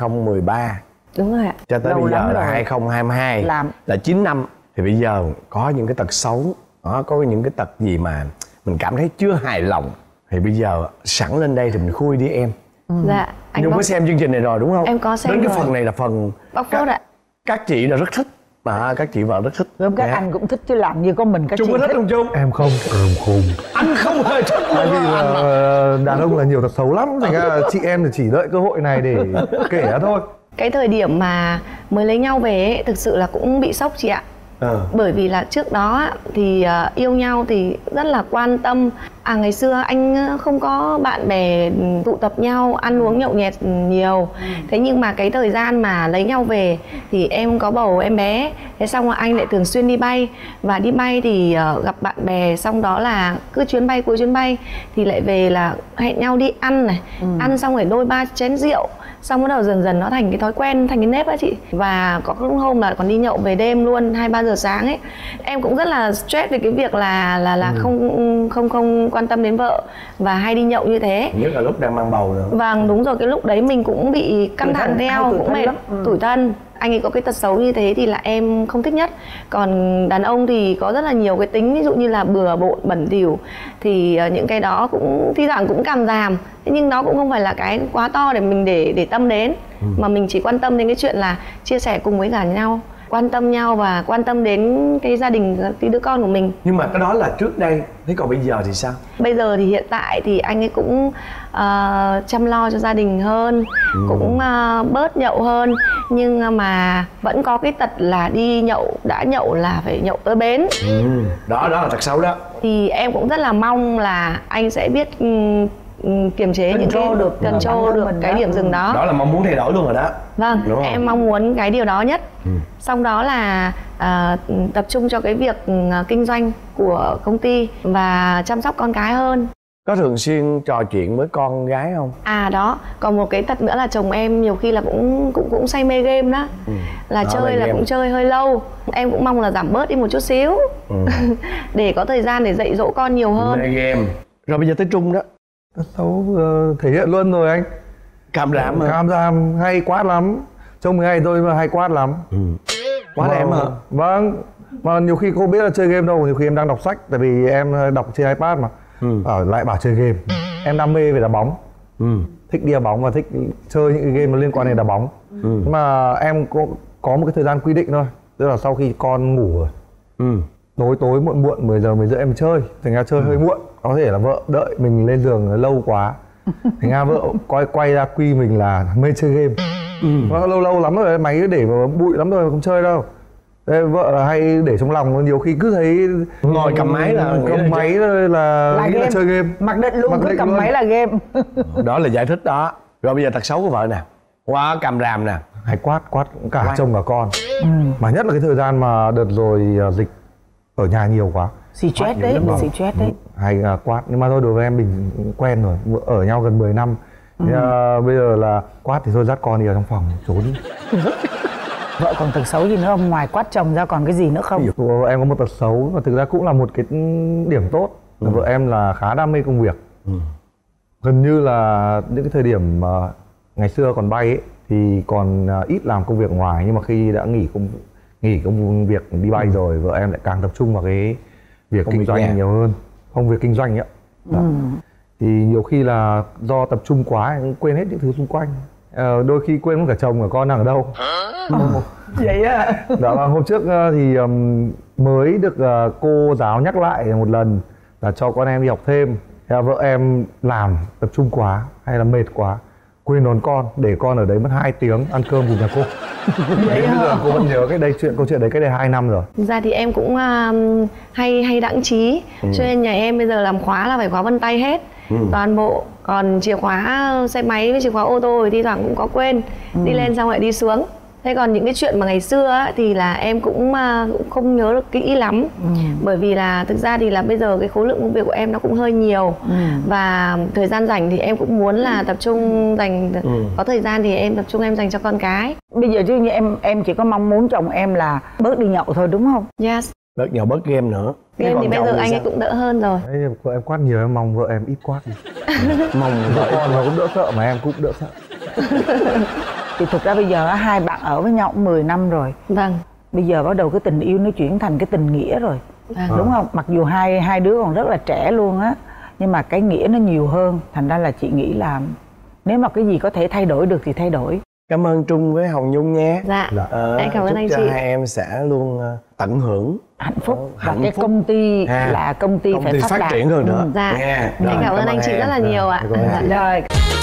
2013 Đúng rồi ạ. cho tới Lâu bây giờ lắm là rồi. 2022 Làm. là 9 năm. Thì bây giờ có những cái tật xấu đó, có những cái tật gì mà mình cảm thấy chưa hài lòng thì bây giờ sẵn lên đây thì mình khui đi em. Dạ. Anh Nhung bóc, có xem chương trình này rồi đúng không? Em có xem Đến cái rồi. phần này là phần bóc phốt ạ. các chị là rất thích mà các chị vợ rất thích. Gồm các Dạ. anh cũng thích chứ làm như có mình các Chung chị có thích thích. không Chung? Em không, khùng. Anh không hề thích Tại luôn vì á, anh mà. là đàn ông là nhiều tật xấu lắm, thành ra là chị em thì chỉ đợi cơ hội này để kể ra thôi. Cái thời điểm mà mới lấy nhau về ấy, thực sự là cũng bị sốc chị ạ. Bởi vì là trước đó á, thì yêu nhau thì rất là quan tâm. Ngày xưa anh không có bạn bè tụ tập nhau, ăn uống nhậu nhẹt nhiều. Thế nhưng mà cái thời gian mà lấy nhau về thì em có bầu em bé. Thế xong rồi anh lại thường xuyên đi bay. Và đi bay thì gặp bạn bè, xong đó là cứ chuyến bay cuối chuyến bay thì lại về là hẹn nhau đi ăn này. Ăn xong rồi đôi ba chén rượu. Xong bắt đầu dần dần nó thành cái thói quen, thành cái nếp á chị. Và có lúc hôm là còn đi nhậu về đêm luôn, 2-3 giờ sáng ấy. Em cũng rất là stress về cái việc là không quan tâm đến vợ và hay đi nhậu như thế. Nhất là lúc đang mang bầu nữa. Vâng, đúng rồi, cái lúc đấy mình cũng bị căng thẳng theo, cũng mệt, tủi thân. Anh ấy có cái tật xấu như thế thì là em không thích nhất. Còn đàn ông thì có rất là nhiều cái tính, ví dụ như là bừa bộn, bẩn thỉu. Thì những cái đó cũng thi thoảng cũng càm ràm. Nhưng nó cũng không phải là cái quá to để mình để tâm đến. Mà mình chỉ quan tâm đến cái chuyện là chia sẻ cùng với cả nhau, quan tâm nhau và quan tâm đến cái gia đình, cái đứa con của mình. Nhưng mà cái đó là trước đây, thế còn bây giờ thì sao? Bây giờ thì hiện tại thì anh ấy cũng chăm lo cho gia đình hơn, cũng bớt nhậu hơn. Nhưng mà vẫn có cái tật là đi nhậu, đã nhậu là phải nhậu tới bến. Đó là tật xấu đó. Thì em cũng rất là mong là anh sẽ biết kiềm chế những cái control được cái điểm dừng đó. Đó là mong muốn thay đổi luôn rồi đó. Vâng, em mong muốn cái điều đó nhất. Xong đó là tập trung cho cái việc kinh doanh của công ty và chăm sóc con cái hơn. Có thường xuyên trò chuyện với con gái không? Đó, còn một cái tật nữa là chồng em nhiều khi là cũng say mê game đó. Là chơi là cũng chơi hơi lâu. Em cũng mong là giảm bớt đi một chút xíu. Để có thời gian để dạy dỗ con nhiều hơn. Mê game. Rồi bây giờ tới Trung đó. Tật xấu thể hiện luôn rồi anh. Càm ràm mà. Cam ràm hay quát lắm. Trông 12 tôi mà hay quát lắm. Quá em hả? Vâng. Mà nhiều khi cô biết là chơi game đâu, nhiều khi em đang đọc sách. Tại vì em đọc trên iPad mà. Lại bảo chơi game. Em đam mê về đá bóng. Thích đi đá bóng và thích chơi những cái game nó liên quan đến đá bóng. Mà em có một cái thời gian quy định thôi. Tức là sau khi con ngủ rồi. Tối muộn 10 giờ 10 rưỡi em chơi. Thành ra chơi hơi muộn. Có thể là vợ đợi mình lên giường lâu quá. Thành ra vợ quay ra quy mình là mê chơi game. Nó lâu lắm rồi, máy để mà bụi lắm rồi không chơi đâu. Thế vợ là hay để trong lòng, nhiều khi cứ thấy ngồi cầm máy là nghĩ là chơi game. Mặc định luôn, cứ cầm máy là game. Đó là giải thích đó. Rồi bây giờ tật xấu của vợ nè. Quá càm ràm nè. Hay quát cả chồng cả con. Mà nhất là cái thời gian mà đợt rồi dịch ở nhà nhiều quá. Stress đấy. Hay quát, nhưng mà thôi đối với em mình quen rồi, ở nhau gần 10 năm. Bây giờ là quát thì thôi dắt con đi ở trong phòng trốn đi. Vợ còn tật xấu gì nữa không? Ngoài quát chồng ra còn cái gì nữa không? Em có một tật xấu và thực ra cũng là một cái điểm tốt. Vợ em là khá đam mê công việc. Gần như là những cái thời điểm mà ngày xưa còn bay ấy, thì còn ít làm công việc ngoài, nhưng mà khi đã nghỉ công việc đi bay rồi, vợ em lại càng tập trung vào cái việc kinh doanh nhiều hơn, công việc kinh doanh ấy. Thì nhiều khi là do tập trung quá quên hết những thứ xung quanh, đôi khi quên mất cả chồng cả con đang ở đâu. Vậy á? Đó là hôm trước thì mới được cô giáo nhắc lại một lần là cho con em đi học thêm. Vợ em làm tập trung quá hay là mệt quá, quên đón con, để con ở đấy mất 2 tiếng ăn cơm cùng nhà cô. Đến bây giờ cô vẫn nhớ câu chuyện đấy cách đây 2 năm rồi. Thực ra thì em cũng hay đãng trí, cho nên nhà em bây giờ làm khóa là phải khóa vân tay hết, toàn bộ. Còn chìa khóa xe máy với chìa khóa ô tô thì thi thoảng cũng có quên, đi lên xong lại đi xuống. Thế còn những cái chuyện mà ngày xưa á, thì là em cũng không nhớ được kỹ lắm, bởi vì là thực ra thì là bây giờ cái khối lượng công việc của em nó cũng hơi nhiều, và thời gian rảnh thì em cũng muốn là tập trung dành, có thời gian thì em tập trung em dành cho con cái. Bây giờ chứ như em chỉ có mong muốn chồng em là bớt đi nhậu thôi đúng không? Yes. Bớt nhậu bớt game nữa. Game thì bây giờ anh ấy cũng đỡ hơn rồi. Đấy, em quát nhiều, em mong vợ em ít quát đi. Mong vợ con nó cũng đỡ sợ mà em cũng đỡ sợ. Thì thực ra bây giờ hai bạn ở với nhau cũng 10 năm rồi. Vâng. Bây giờ bắt đầu cái tình yêu nó chuyển thành cái tình nghĩa rồi, đúng không? Mặc dù hai đứa còn rất là trẻ luôn á, nhưng mà cái nghĩa nó nhiều hơn. Thành ra là chị nghĩ là nếu mà cái gì có thể thay đổi được thì thay đổi. Cảm ơn Trung với Hồng Nhung nha. Dạ. Em cảm ơn anh chị. Chúc cho hai em sẽ luôn tận hưởng hạnh phúc và hạnh cái phúc. công ty là công ty phải phát triển hơn nữa. Dạ. Em cảm ơn anh chị rất là nhiều ạ. Rồi.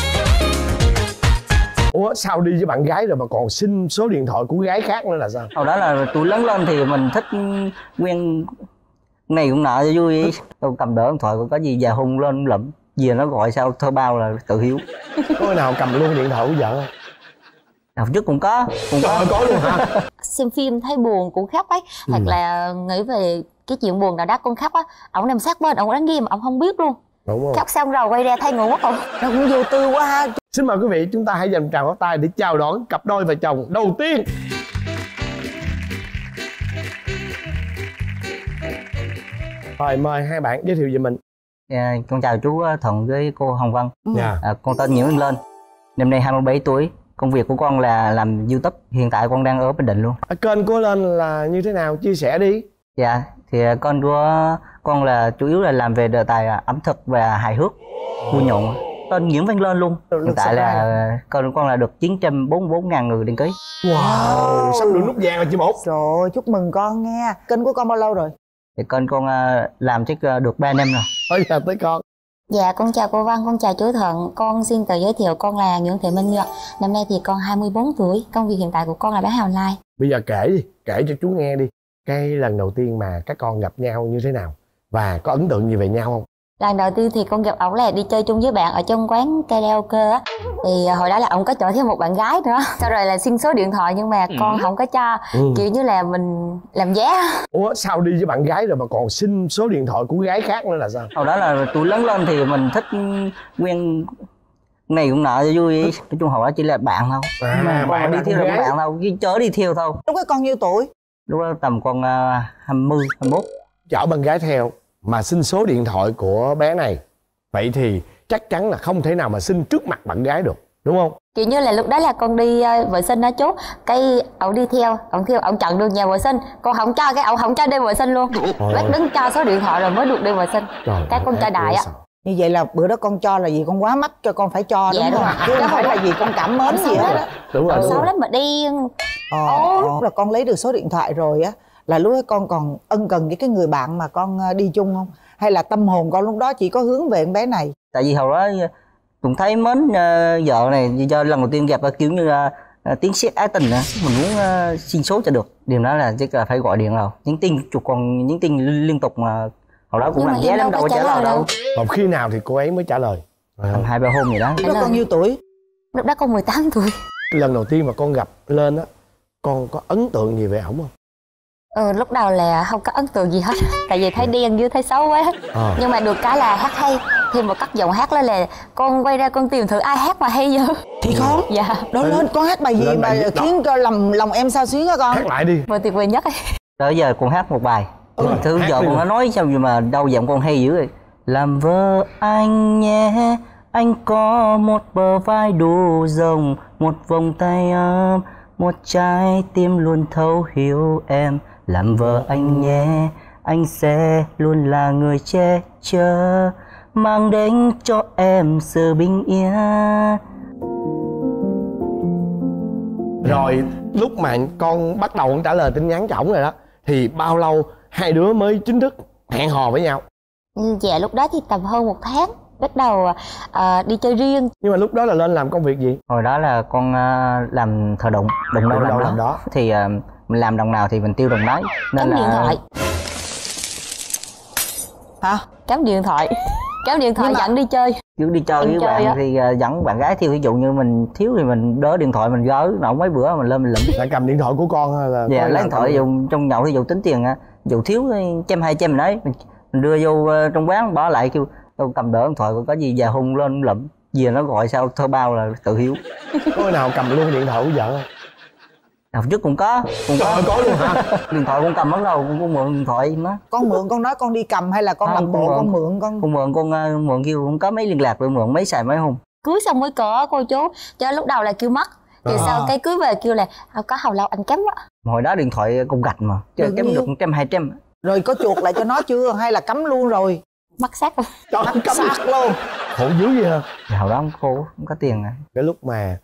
Ủa sao đi với bạn gái rồi mà còn xin số điện thoại của gái khác nữa là sao? Hồi đó là tôi lớn lên thì mình thích quen này cũng nọ cho vui. Tôi cầm đỡ điện thoại có gì già hung lên lụm, về nó gọi sao thơ bao là tự hiếu. Có người nào cầm luôn điện thoại của vợ không? Nào trước cũng có Có luôn hả? Xem phim thấy buồn cũng khóc ấy, hoặc là nghĩ về cái chuyện buồn nào đó con khóc á, ổng nằm sát bên, ổng đáng ghi mà ổng không biết luôn. Đúng không? Khóc xong rồi quay ra thay ngủ mất rồi. Nó cũng vô tư quá ha. Xin mời quý vị, chúng ta hãy dành tràng pháo tay để chào đón cặp đôi vợ chồng đầu tiên. Rồi mời hai bạn giới thiệu về mình. Con chào chú Thuận với cô Hồng Vân. Dạ. Con tên Nguyễn Văn Lên, năm nay 27 tuổi. Công việc của con là làm YouTube. Hiện tại con đang ở Bình Định luôn. Kênh của Lên là như thế nào? Chia sẻ đi. Dạ, thì kênh của con là chủ yếu là làm về đề tài ẩm thực và hài hước, vui nhộn. Tên Nguyễn Văn Lên luôn. Hiện tại là kênh của con là được 944.000 người đăng ký. Wow, sắp được nút vàng rồi chị Một. Rồi, chúc mừng con nghe. Kênh của con bao lâu rồi? Thì kênh con làm chắc được 3 năm rồi. Bây giờ tới con. Dạ, con chào cô Văn, con chào chú Thuận. Con xin tự giới thiệu, con là Nguyễn Thị Minh Nguyệt. Năm nay thì con 24 tuổi. Công việc hiện tại của con là bán hàng online. Bây giờ kể đi, kể cho chú nghe đi. Cái lần đầu tiên mà các con gặp nhau như thế nào? Và có ấn tượng gì về nhau không? Lần đầu tiên thì con gặp ổng là đi chơi chung với bạn ở trong quán karaoke á. Thì hồi đó là ổng có chở thêm một bạn gái nữa. Sau rồi là xin số điện thoại nhưng mà con không có cho. Kiểu như là mình làm giá. Ủa sao đi với bạn gái rồi mà còn xin số điện thoại của gái khác nữa là sao? Hồi đó là tôi lớn lên thì mình thích quen này cũng nọ cho vui. Nói chung hồi đó chỉ là bạn thôi. Mà con đi theo là bạn đâu, chở đi theo thôi. Lúc đó con nhiêu tuổi? Lúc đó tầm con 20, 21. Chở bạn gái theo mà xin số điện thoại của bé này, vậy thì chắc chắn là không thể nào mà xin trước mặt bạn gái được, đúng không? Kiểu như là lúc đó là con đi vệ sinh ở chốt, cái ổng đi theo, ổng chặn đường nhà vệ sinh, con không cho, cái ổng không cho đi vệ sinh luôn. Bác đứng cho số điện thoại rồi mới được đi vệ sinh. Cái con trai đại á. Như vậy là bữa đó con cho là gì, con quá mắc cho con phải cho, dạ, đúng không? Chứ không phải là gì con cảm mến gì hết á. Đúng rồi. Xấu lắm mà đi. Lúc là con lấy được số điện thoại rồi á, là lúc ấy con còn ân cần với cái người bạn mà con đi chung không? Hay là tâm hồn con lúc đó chỉ có hướng về con bé này? Tại vì hồi đó cũng thấy mến vợ này, do lần đầu tiên gặp kiểu như tiếng sét ái tình nữa, mình muốn xin số cho được. Điều đó là chắc là phải gọi điện rồi, nhắn tin chụp, còn nhắn tin liên tục mà hồi đó cũng làm giá lắm, đâu có trả lời đâu. Còn khi nào thì cô ấy mới trả lời? 2-3 hôm vậy đó. Lúc đó con nhiêu tuổi? Lúc đó con 18 tuổi. Lần đầu tiên mà con gặp Lên á, con có ấn tượng gì về ổng không? Lúc đầu là không có ấn tượng gì hết. Tại vì thấy đen với thấy xấu quá. Nhưng mà được cái là hát hay. Thêm một cắt giọng hát đó là con quay ra con tìm thử ai hát mà hay dữ. Thì con? Dạ. Đó lên con hát bài gì mà khiến cho lòng em sao xuyến hả con? Hát lại đi. Vừa tuyệt vời nhất ấy. Tới giờ con hát một bài. Thứ vợ con nó nói sao mà đâu giọng con hay dữ rồi. Làm vợ anh nhé, anh có một bờ vai đủ rộng, một vòng tay ấm, một trái tim luôn thấu hiểu em. Làm vợ anh nhé, anh sẽ luôn là người che chở, mang đến cho em sự bình yên. Rồi lúc mà con bắt đầu trả lời tin nhắn cho ổng rồi đó, thì bao lâu hai đứa mới chính thức hẹn hò với nhau? Dạ lúc đó thì tầm hơn 1 tháng. bắt đầu đi chơi riêng. Nhưng mà lúc đó là lên làm công việc gì? Hồi đó là con làm thợ đụng đâu làm đó. Thì mình làm đồng nào thì mình tiêu đồng đấy. Nên Cắm điện thoại. Hả? Cắm điện thoại dẫn đi chơi. Chứ đi chơi với bạn thì dẫn bạn gái theo, ví dụ như mình thiếu thì mình đỡ điện thoại mình gỡ nổ mấy bữa mình lên mình lụm. Là cầm điện thoại của con hay là? Dạ, lấy điện thoại dùng trong nhậu thì dụ tính tiền dụ thiếu 100-200 mình đấy mình đưa vô trong quán bỏ lại kêu tôi cầm đỡ điện thoại có gì về hung lên lụm. Về nó gọi sao thơ bao là tự hiếu. Có nào cầm luôn điện thoại của vợ không? Học trước cũng có Có luôn hả? Điện thoại con cầm mất đâu, con mượn điện thoại nó. Con mượn, con nói con đi cầm hay là con làm bộ con mượn? Con mượn kêu không có mấy liên lạc rồi mượn mấy xài mấy hôm. Cưới xong mới có cô chú, cho lúc đầu là kêu mất. Thì sau cái cưới về kêu là có hầu lâu anh cắm á. Hồi đó điện thoại con gạch mà, chơi cắm được 100-200. Rồi có chuột lại cho nó chưa hay là cắm luôn rồi? Mắc sát luôn. Cắm sát luôn. Khổ dữ vậy hả? Hồi đó cô không có tiền à. Cái lúc mà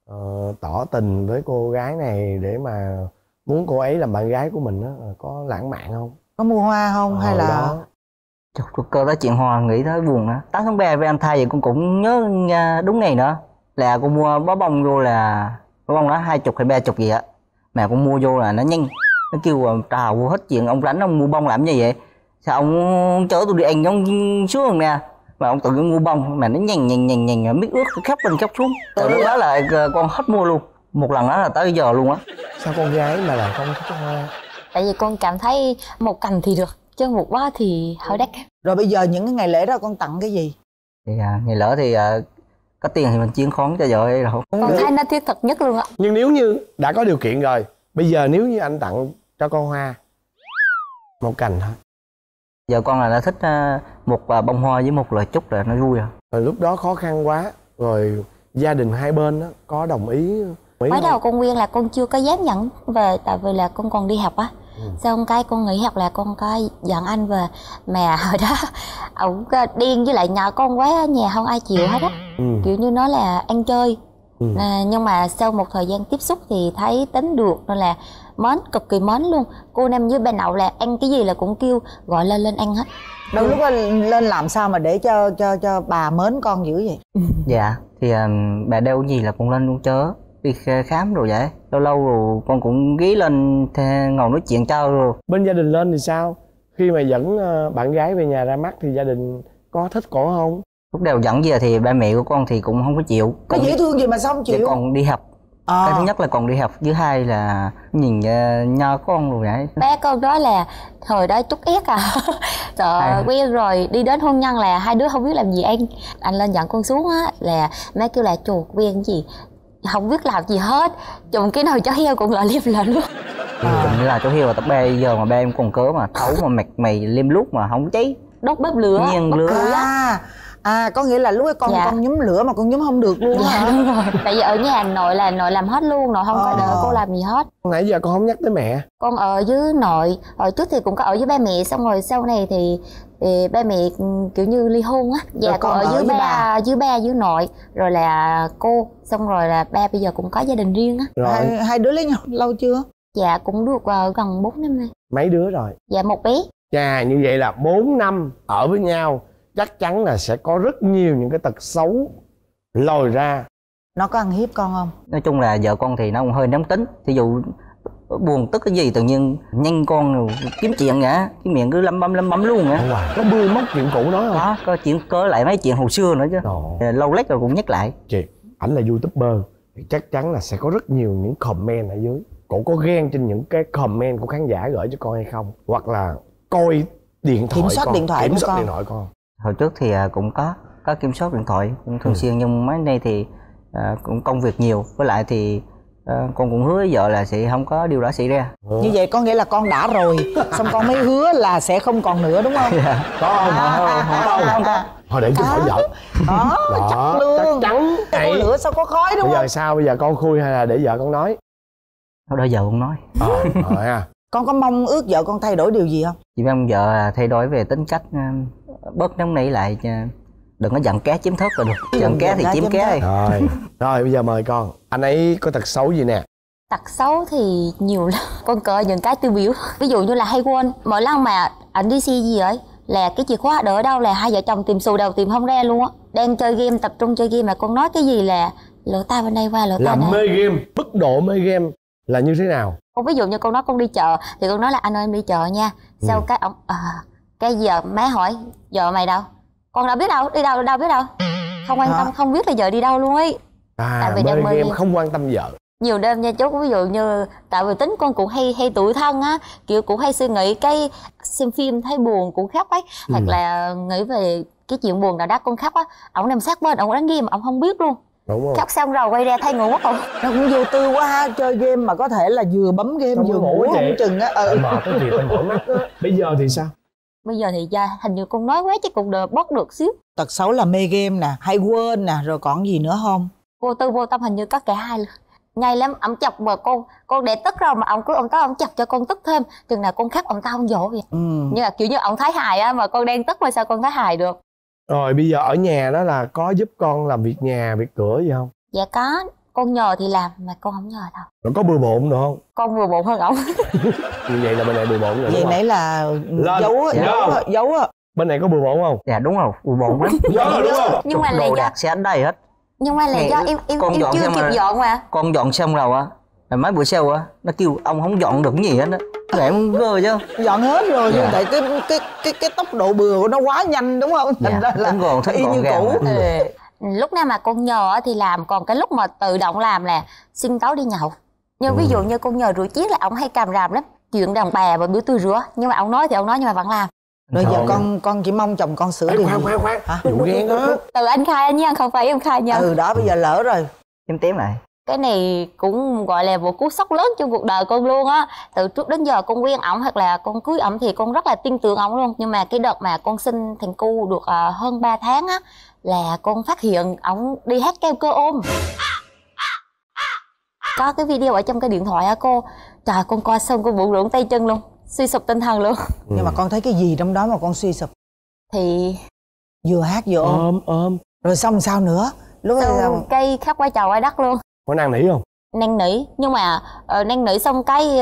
tỏ tình với cô gái này để mà muốn cô ấy làm bạn gái của mình á, có lãng mạn không? Có mua hoa không hay là đó. Trời, cơ đó chuyện hoa nghĩ tới buồn đó. 8 tháng 3 với anh thay vậy con cũng nhớ đúng ngày nữa là con mua bó bông vô, là bó bông đó 20 hay 30 gì á, mà con mua vô là nó nhanh, nó kêu trào vô hết chuyện ông rảnh ông mua bông làm gì vậy, sao ông chở tôi đi ăn ông xuống nè, mà ông tự mua bông mà nó nhằn biết ướt khóc lên khóc xuống. Từ lúc đó là con hết mua luôn, một lần đó là tới giờ luôn á. Sao con gái mà lại không thích hoa? Tại vì con cảm thấy một cành thì được chứ một bó thì hơi đắt. Rồi bây giờ những cái ngày lễ đó con tặng cái gì? Thì ngày lỡ thì có tiền thì mình chiến khoán cho vợ hay đâu. Con thấy nó thiết thực nhất luôn á. Nhưng nếu như đã có điều kiện rồi, bây giờ nếu như anh tặng cho con hoa một cành thôi, Giờ con là nó thích một bông hoa với một lời chúc là nó vui rồi. Rồi lúc đó khó khăn quá, rồi gia đình hai bên đó có đồng ý Mới đầu con Nguyên là con chưa có dám nhận về, tại vì là con còn đi học á. Xong cái con nghỉ học là con có dẫn anh về, mà hồi đó ổng điên với lại nhỏ con quá, nhà không ai chịu hết á. Kiểu như nó là ăn chơi. Nhưng mà sau một thời gian tiếp xúc thì thấy tính được nên là mến, cực kỳ mến luôn. Cô Nam với bên Đậu là ăn cái gì là cũng kêu gọi lên ăn hết. Đâu lúc đó lên làm sao mà để cho bà mến con dữ vậy? Dạ thì bà đeo cái gì là con lên luôn chớ đi khám rồi vậy. Lâu lâu rồi con cũng ghé lên ngồi nói chuyện cho rồi. Bên gia đình lên thì sao? Khi mà dẫn bạn gái về nhà ra mắt thì gia đình có thích cổ không? Lúc đầu dẫn về thì ba mẹ của con thì cũng không có chịu. Có dễ thương gì mà sao không chịu? Dạ, con đi học. Cái thứ nhất là còn đi học, thứ hai là nhìn nho con rồi vậy. Bé con đó là thời đó chút ép sợ quen rồi đi đến hôn nhân là hai đứa không biết làm gì anh lên dẫn con xuống á là má kêu là chuột quen cái gì không biết làm gì hết, chùm cái nồi chó heo cũng lại liêm lên luôn. Chùm là chó heo là tập ba giờ mà ba em còn cớ mà thấu mà mặt mày liêm lút mà không cháy, đốt bếp lửa nhiên lửa. Có nghĩa là lúc ấy con nhúm lửa mà con nhúm không được luôn hả? Đúng rồi. Tại vì ở nhà nội là nội làm hết luôn, nội không có đợi cô làm gì hết. Nãy giờ con không nhắc tới mẹ. Con ở với nội, hồi trước thì cũng có ở với ba mẹ, xong rồi sau này thì ba mẹ kiểu như ly hôn á. Dạ con ở với ba với nội, rồi là cô, xong rồi là ba bây giờ cũng có gia đình riêng á. Rồi hai đứa lấy nhau lâu chưa? Dạ cũng được gần 4 năm nay. Mấy đứa rồi? Dạ một bé. Chà, như vậy là 4 năm ở với nhau, chắc chắn là sẽ có rất nhiều những cái tật xấu lòi ra. Nó có ăn hiếp con không? Nói chung là vợ con thì nó cũng hơi nóng tính. Thí dụ buồn tức cái gì tự nhiên nhanh con rồi kiếm chuyện vậy, cái miệng cứ lấm bấm luôn á. Có bươi móc chuyện cũ nói không? Đó, có chuyện cớ lại mấy chuyện hồi xưa nữa chứ. Lâu lét rồi cũng nhắc lại. Chị, ảnh là YouTuber thì chắc chắn là sẽ có rất nhiều những comment ở dưới. Cổ có ghen trên những cái comment của khán giả gửi cho con hay không? Hoặc là coi điện thoại kiểm soát con, điện thoại con. Hồi trước thì cũng có kiểm soát điện thoại cũng thường xuyên, nhưng mấy nay thì cũng công việc nhiều, với lại thì con cũng hứa với vợ là sẽ không có điều đó xảy ra. Như vậy có nghĩa là con đã rồi, xong con mới hứa là sẽ không còn nữa đúng không? Có không? Thôi để chứ hỏi vợ. Đó, chắc luôn. Chắc chắn. Có lửa sao có khói đúng không? Bây giờ sao? Bây giờ con khui hay là để vợ con nói? Đôi vợ con nói. Rồi ha. Con có mong ước vợ con thay đổi điều gì không? Chị mong vợ thay đổi về tính cách, bớt nóng nảy lại, đừng có giận cá chiếm thớt là được. Giận cá thì chiếm cá. Rồi bây giờ mời con. Anh ấy có tật xấu gì nè? Tật xấu thì nhiều lắm. Con cỡ những cái tiêu biểu. Ví dụ như là hay quên. Mỗi lần mà anh đi xe gì ấy là cái chìa khóa đỡ ở đâu, là hai vợ chồng tìm xù đầu tìm không ra luôn á. Đang chơi game, tập trung chơi game mà con nói cái gì là lỗ tai bên đây qua lỗ tai này. Là mê game, mức độ mê game là như thế nào? Con ví dụ như con nói con đi chợ thì con nói là anh ơi em đi chợ nha. Sau cái ông cái giờ má hỏi vợ mày đâu, con đâu biết đâu, đi đâu đâu biết đâu, không quan tâm, không biết là giờ đi đâu luôn ấy. Mê game không quan tâm vợ. Nhiều đêm nha chú, ví dụ như tại vì tính con cũng hay tủi thân á, kiểu cũng hay suy nghĩ cái xem phim thấy buồn cũng khóc ấy, hoặc là nghĩ về cái chuyện buồn nào đó con khóc á, ổng nằm sát bên ổng đánh game ổng không biết luôn. Đúng không? Khóc xong rồi quay ra thay ngủ mất rồi. Nó cũng vô tư quá ha, chơi game mà có thể là vừa bấm game vừa ngủ không chừng á. Mệt cái thì tao mở mắt á. Bây giờ thì sao? Bây giờ thì hình như con nói quá chứ cũng đỡ bớt được xíu. Tật xấu là mê game nè, hay quên nè, rồi còn gì nữa không? Vô tư vô tâm hình như có cả hai luôn. Nhây lắm, ổng chọc mà con để tức rồi mà ổng cứ tới ổng chọc cho con tức thêm, chừng nào con khóc ổng tao không dỗ vậy. Nhưng mà kiểu như ổng thấy hài á, mà con đang tức mà sao con thấy hài được. Rồi bây giờ ở nhà đó là có giúp con làm việc nhà, việc cửa gì không? Dạ có, con nhờ thì làm mà con không nhờ đâu. Rồi có bừa bộn được không? Con bừa bộn hơn ổng. Như vậy là bên này bừa bộn rồi. Vậy nãy là giấu á. Bên này có bừa bộn không? Dạ đúng rồi, bừa bộn lắm. Đúng không? Nhưng mà là đồ do đạc sẽ ở đây hết. Nhưng mà là do em chưa kịp dọn mà. Con dọn xong rồi á, mấy bữa sau á nó kêu ông không dọn được cái gì hết á. Rồi em gơ chứ. Dọn hết rồi nhưng tại cái tốc độ bừa của nó quá nhanh đúng không? Thành ra là y như cũ. Lúc nào mà con nhờ thì làm, còn cái lúc mà tự động làm là xin tối đi nhậu. Nhưng ví dụ như con nhờ rửa chén là ổng hay càm ràm lắm, chuyện đàn bà và biểu tôi rửa, nhưng mà ổng nói thì ổng nói nhưng mà vẫn làm. Rồi giờ con chỉ mong chồng con sửa điều gì? Khoan vụ ghen đó. Từ anh khai nha, không phải em khai nha. Đó bây giờ lỡ rồi. Em tím lại. Cái này cũng gọi là một cú sốc lớn trong cuộc đời con luôn á. Từ trước đến giờ con quen ổng hoặc là con cưới ổng thì con rất là tin tưởng ổng luôn. Nhưng mà cái đợt mà con sinh thằng cu được hơn 3 tháng á, là con phát hiện ổng đi hát keo cơ ôm. Có cái video ở trong cái điện thoại á cô. Trời, con coi xong con bụng rụng tay chân luôn, suy sụp tinh thần luôn. Nhưng mà con thấy cái gì trong đó mà con suy sụp? Thì vừa hát vừa ôm. Rồi xong sao nữa? Lúc sau cây khóc qua chầu qua đất luôn. Có năn nỉ không? Năn nỉ, nhưng mà năn nỉ xong cái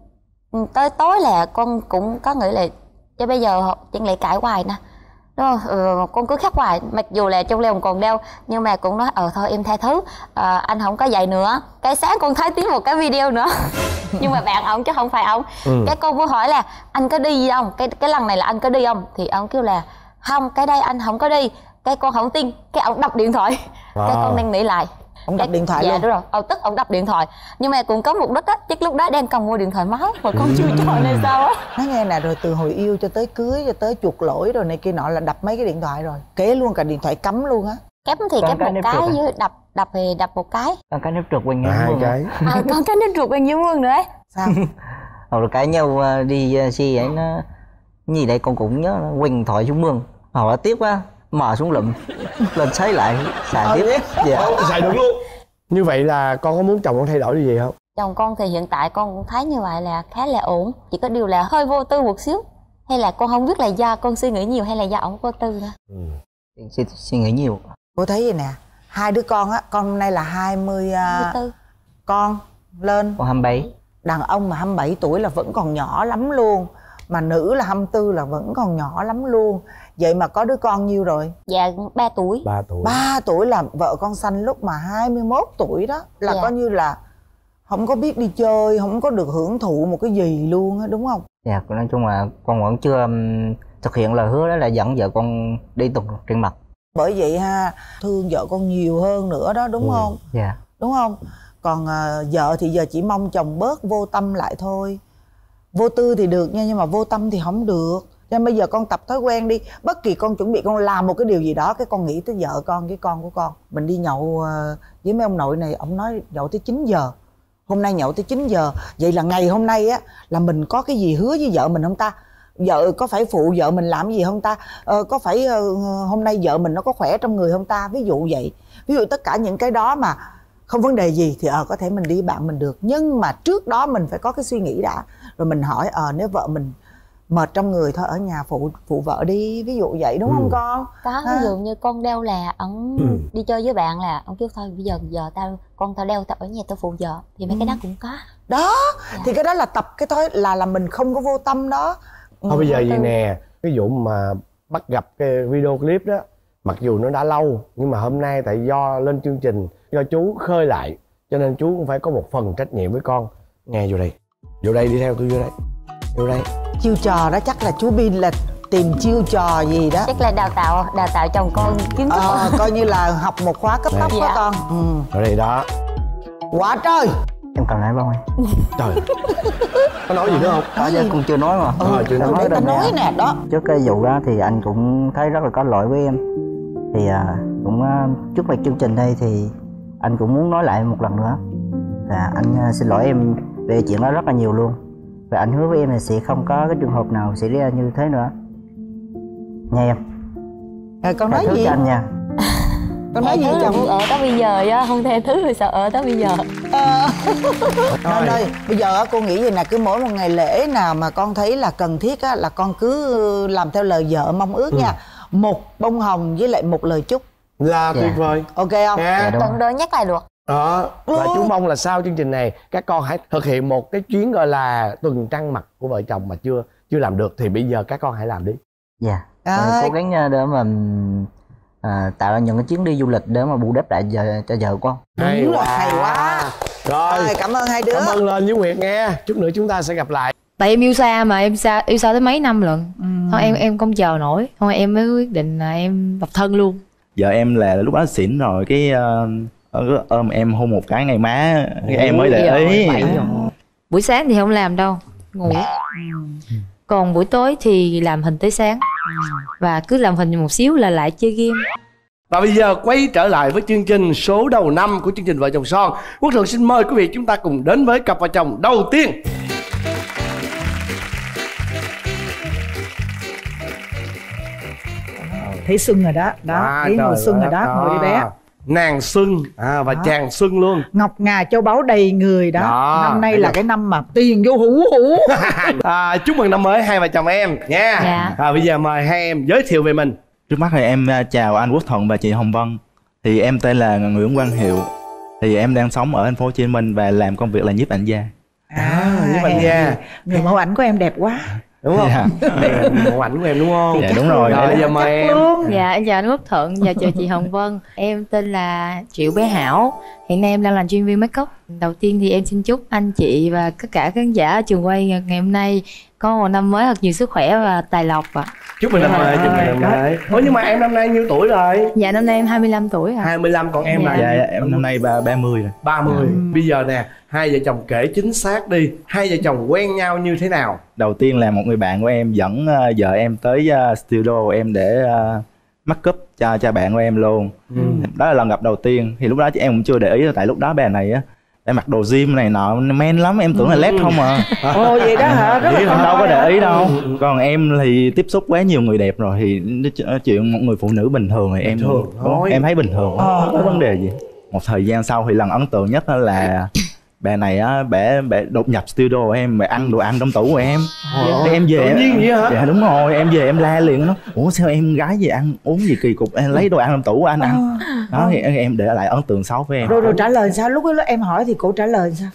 tới tối là con cũng có nghĩ là cho bây giờ chẳng lẽ cãi hoài nè, đúng không? Con cứ khóc hoài, mặc dù là trong lòng còn đau nhưng mà cũng nói thôi em tha thứ, anh không có vậy nữa. Cái sáng con thấy tiếp một cái video nữa nhưng mà bạn ổng chứ không phải ổng. Cái con mới hỏi là anh có đi gì không, cái lần này là anh có đi không, thì ổng kêu là không, cái đây anh không có đi. Cái con không tin, cái ổng đập điện thoại. Cái con năn nỉ lại. Ông đập điện thoại dạ, luôn. Đúng rồi, tức ông đập điện thoại. Nhưng mà cũng có mục đích á, chắc lúc đó đang cầm mua điện thoại mới mà con chưa cho này sao á. Nói nghe nè, rồi từ hồi yêu cho tới cưới cho tới chuộc lỗi rồi này kia nọ là đập mấy cái điện thoại rồi. Kế luôn cả điện thoại cắm luôn á. Cắm thì cắm một cái với đập thì đập một cái. Còn cái nếp trượt quanh nhau. Hai cái. Còn cái nếp trượt quanh nhau luôn nữa ấy. Sao? Rồi cãi nhau đi xe ấy nó gì đây con cũng nhớ quanh thoại xuống mương. Hoặc là tiếp á, mở xuống lụm lên sấy lại xài tiếp. Dạ. Xài được luôn. Như vậy là con có muốn chồng con thay đổi điều gì không? Chồng con thì hiện tại con cũng thấy như vậy là khá là ổn. Chỉ có điều là hơi vô tư một xíu. Hay là con không biết là do con suy nghĩ nhiều hay là do ổng vô tư nữa. Suy nghĩ nhiều. Cô thấy vậy nè, hai đứa con á, con hôm nay là 24 con lên. Con 27. Đàn ông mà 27 tuổi là vẫn còn nhỏ lắm luôn. Mà nữ là 24 là vẫn còn nhỏ lắm luôn. Vậy mà có đứa con nhiêu rồi? Dạ 3 tuổi. 3 tuổi. 3 tuổi là vợ con sanh lúc mà 21 tuổi đó. Là coi như là không có biết đi chơi, không có được hưởng thụ một cái gì luôn á, đúng không? Dạ, nói chung là con vẫn chưa thực hiện lời hứa đó là dẫn vợ con đi tục trên mặt. Bởi vậy ha, thương vợ con nhiều hơn nữa đó, đúng không? Dạ. Đúng không? Còn vợ thì giờ chỉ mong chồng bớt vô tâm lại thôi. Vô tư thì được nha, nhưng mà vô tâm thì không được. Cho nên bây giờ con tập thói quen đi. Bất kỳ con chuẩn bị con làm một cái điều gì đó, cái con nghĩ tới vợ con với con của con. Mình đi nhậu với mấy ông nội này, ông nói nhậu tới 9 giờ. Hôm nay nhậu tới 9 giờ. Vậy là ngày hôm nay á, là mình có cái gì hứa với vợ mình không ta? Vợ có phải phụ vợ mình làm gì không ta? Có phải hôm nay vợ mình nó có khỏe trong người không ta? Ví dụ vậy. Ví dụ tất cả những cái đó mà không vấn đề gì thì có thể mình đi với bạn mình được. Nhưng mà trước đó mình phải có cái suy nghĩ đã. Rồi mình hỏi nếu vợ mình mệt trong người thôi ở nhà phụ vợ đi, ví dụ vậy, đúng không con? Có, ví dụ như con đeo là ổng đi chơi với bạn là ổng kêu thôi bây giờ tao đeo tao ở nhà tao phụ vợ, thì mấy cái đó cũng có đó. Thì cái đó là tập cái thôi là mình không có vô tâm đó. Thôi bây giờ vậy nè, cái vụ mà bắt gặp cái video clip đó, mặc dù nó đã lâu nhưng mà hôm nay tại do lên chương trình, do chú khơi lại cho nên chú cũng phải có một phần trách nhiệm với con. Nghe vô đây, vô đây, đi theo tôi vô đây, vô đây. Chiêu trò đó chắc là chú Bin là tìm chiêu trò gì đó. Chắc là đào tạo chồng con kiến thức. Coi như là học một khóa cấp tốc đó con. Ở đây đó. Quá trời. Em cầm lại bông em. Trời. Có nói gì nữa không? Có chứ, con chưa nói mà. Chưa nói. Để ta nói nè đó. Trước cái vụ đó thì anh cũng thấy rất là có lỗi với em. Thì cũng trước mặt chương trình đây thì anh cũng muốn nói lại một lần nữa. Anh xin lỗi em về chuyện đó rất là nhiều luôn. Và anh hứa với em là sẽ không có cái trường hợp nào xảy ra như thế nữa. Nha em. Con nói gì? Anh nha. Con nói gì chồng? Ở tới bây giờ á, không thể thứ thì sao ở tới bây giờ. Anh ơi, bây giờ cô nghĩ gì nè, cứ mỗi một ngày lễ nào mà con thấy là cần thiết á, là con cứ làm theo lời vợ mong ước nha. Một bông hồng với lại một lời chúc là tuyệt vời. Ok không? Tuần đôi nhắc lại được. Và chú mong là sau chương trình này các con hãy thực hiện một cái chuyến gọi là tuần trăng mật của vợ chồng mà chưa làm được thì bây giờ các con hãy làm đi. Dạ. Cố gắng để mà tạo ra những cái chuyến đi du lịch để mà bù đắp lại cho vợ con. Hay quá. Hay quá. Rồi, cảm ơn hai đứa. Cảm ơn lên với Nguyệt nghe. Chút nữa chúng ta sẽ gặp lại. Tại em yêu xa mà yêu xa tới mấy năm lận. Thôi em không chờ nổi. Thôi em mới quyết định là em độc thân luôn. Vợ em là lúc đó xỉn rồi, cái ôm em hôn một cái ngay má, cái em mới để ý. Buổi sáng thì không làm đâu, ngủ. Còn buổi tối thì làm hình tới sáng. Và cứ làm hình một xíu là lại chơi game. Và bây giờ quay trở lại với chương trình số đầu năm của chương trình Vợ Chồng Son. Quốc Thuận xin mời quý vị chúng ta cùng đến với cặp vợ chồng đầu tiên. Thấy Xuân rồi đó. Thấy mùa Xuân rồi đó. Ngồi đi bé. Nàng Xuân và chàng Xuân luôn. Ngọc ngà châu báu đầy người đó. Năm nay là cái năm mà tiền vô hũ. Chúc mừng năm mới hai vợ chồng em nha. Dạ. Bây giờ mời hai em giới thiệu về mình. Trước mắt thì em chào anh Quốc Thuận và chị Hồng Vân. Thì em tên là Nguyễn Quang Hiệu. Thì em đang sống ở thành phố Hồ Chí Minh và làm công việc là nhiếp ảnh gia. Nhiếp ảnh gia. Người mẫu ảnh của em đẹp quá. Đúng không? Mẫu ảnh của em đúng không? Dạ đúng rồi. Bây giờ mời em. Dạ em chào anh Quốc Thuận và chào chị Hồng Vân. Em tên là Triệu Bé Hảo. Hiện nay em đang làm chuyên viên make up. Đầu tiên thì em xin chúc anh chị và tất cả khán giả ở trường quay ngày hôm nay có một năm mới thật nhiều sức khỏe và tài lộc ạ. Chúc mừng năm mới, chúc mừng năm mới. Nhưng mà em năm nay nhiêu tuổi rồi? Dạ năm nay em 25 tuổi ạ. 25, còn em là? Dạ em năm nay 30 rồi. 30. Bây giờ nè, hai vợ chồng kể chính xác đi. Hai vợ chồng quen nhau như thế nào? Đầu tiên là một người bạn của em dẫn vợ em tới studio của em để make up cho bạn của em luôn. Đó là lần gặp đầu tiên. Thì lúc đó em cũng chưa để ý, tại lúc đó bà này á em mặc đồ gym này nọ men lắm, em tưởng là led không à. Ồ vậy đó hả? Rất là đâu có để ý đâu. Còn em thì tiếp xúc quá nhiều người đẹp rồi thì chuyện một người phụ nữ bình thường thì em thấy bình thường, không có vấn đề gì. Một thời gian sau thì lần ấn tượng nhất là bà này á, bả đột nhập studio của em, bà ăn đồ ăn trong tủ của em. Em về tự nhiên vậy hả? Dạ đúng rồi, em về em la liền nó. Ủa sao em gái gì ăn uống gì kỳ cục, em lấy đồ ăn trong tủ của anh ăn. Đó thì em để lại ấn tượng xấu với em. Rồi trả lời sao? Lúc đó em hỏi thì cô trả lời sao?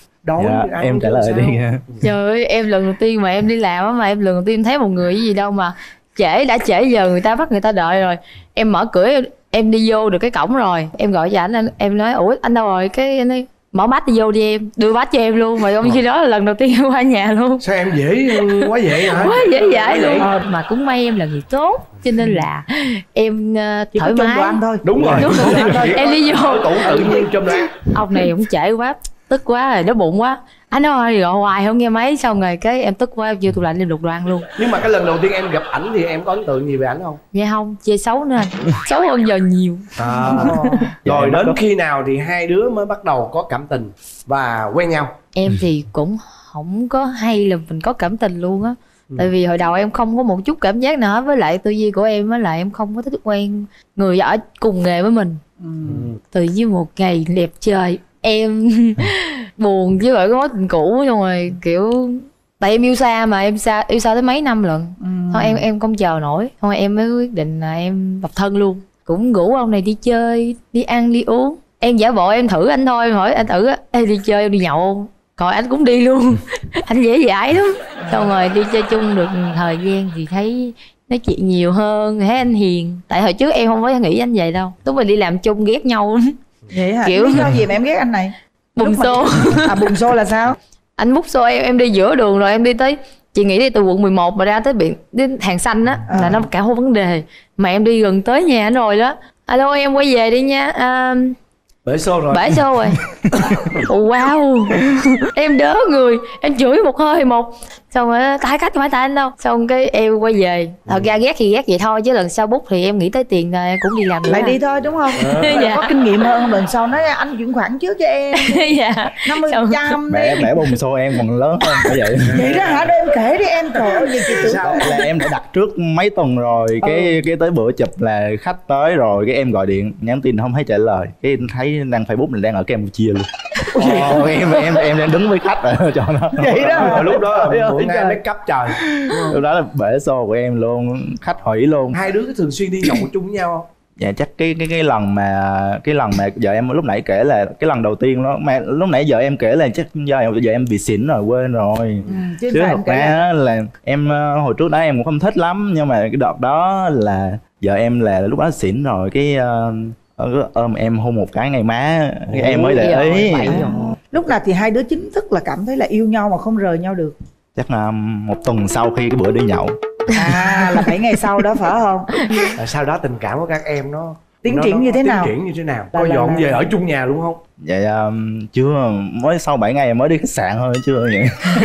Em trả lời đi. Trời ơi, em lần đầu tiên mà em đi làm mà em lần đầu tiên thấy một người gì đâu mà đã trễ giờ người ta bắt người ta đợi rồi. Em mở cửa em đi vô được cái cổng rồi, em gọi cho anh em nói ủa anh đâu rồi, cái anh ấy mở bát đi vô đi, em đưa bát cho em luôn mà trong khi đó là lần đầu tiên em qua nhà luôn. Sao em dễ quá vậy hả? Quá dễ dãi luôn. Mà cũng may em là người tốt cho nên là em thoải mái thôi. Đúng rồi. Em đi vô tủ tự nhiên trong đó. Ông này cũng trễ quá, tức quá rồi, nó bụng quá. Anh ơi gọi hoài không nghe máy, xong rồi cái em tức quá em vô tủ lạnh em lục đồ ăn luôn. Nhưng mà cái lần đầu tiên em gặp ảnh thì em có ấn tượng gì về ảnh không? Dạ không, chê xấu nữa anh. Xấu hơn giờ nhiều. Rồi đến khi nào thì hai đứa mới bắt đầu có cảm tình và quen nhau? Em thì cũng không có hay là mình có cảm tình luôn á. Tại vì hồi đầu em không có một chút cảm giác nào hết, với lại tư duy của em á là em không có thích quen người ở cùng nghề với mình. Tự nhiên một ngày đẹp trời em buồn với lại cái mối tình cũ, xong rồi kiểu tại em yêu xa mà yêu xa tới mấy năm lận. Thôi em không chờ nổi, thôi em mới quyết định là em độc thân luôn. Cũng rủ ông này đi chơi, đi ăn, đi uống. Em giả bộ em thử anh thôi, hỏi anh thử ê đi chơi em đi nhậu không? Còn anh cũng đi luôn. Anh dễ dãi lắm. Xong rồi đi chơi chung được thời gian thì thấy nói chuyện nhiều hơn, thấy anh hiền. Tại hồi trước em không có nghĩ anh vậy đâu, lúc mình đi làm chung ghét nhau. Vậy hả? Kiểu lý do gì mà em ghét anh này? bùng xô. Bùng xô là sao? Anh múc xô em đi giữa đường rồi em đi tới, chị nghĩ đi từ quận 11 mà ra tới đến hàng xanh á là nó cả một vấn đề, mà em đi gần tới nhà anh rồi đó. Alo em quay về đi nha. Bể xô rồi. Bể xô rồi. Wow. Em đớ người, em chửi một hơi một, xong rồi tại cách phải tại anh đâu, xong cái em quay về. Thật ra ghét thì ghét vậy thôi, chứ lần sau bút thì em nghĩ tới tiền rồi em cũng đi làm lại đi thôi đúng không? Dạ. Có kinh nghiệm hơn, lần sau nói anh chuyển khoản trước cho em. Dạ. 50% đi. Bẻ bùng xô em còn lớn hơn phải vậy. Vậy đó hả? Để em kể đi em, trời ơi gì chị tưởng là em đã đặt trước mấy tuần rồi, cái tới bữa chụp là khách tới rồi, cái em gọi điện nhắn tin không thấy trả lời, cái em thấy đăng Facebook mình đang ở Campuchia luôn. Em đang đứng với khách ở cho nó. Vậy đó. Rồi lúc đó là bữa nay make up trời. Lúc đó là bể xô của em luôn, khách hủy luôn. Hai đứa có thường xuyên đi nhậu chung với nhau không? Dạ chắc cái lần mà vợ em lúc nãy kể là cái lần đầu tiên đó, mà lúc nãy vợ em kể là chắc do vợ em bị xỉn rồi quên rồi. Chứ thật ra là em hồi trước đó em cũng không thích lắm, nhưng mà cái đợt đó là vợ em là lúc đó xỉn rồi, cái ôm em hôn một cái ngay má, cái em mới để ý. Lúc nào thì hai đứa chính thức là cảm thấy là yêu nhau mà không rời nhau được? Chắc là một tuần sau khi cái bữa đi nhậu. Là 7 ngày sau đó phải không? Sau đó tình cảm của các em nó tiến triển như thế nào? Tiến triển như thế nào? Có dọn về ở chung nhà luôn không? Dạ chưa, mới sau 7 ngày mới đi khách sạn thôi, chưa vậy.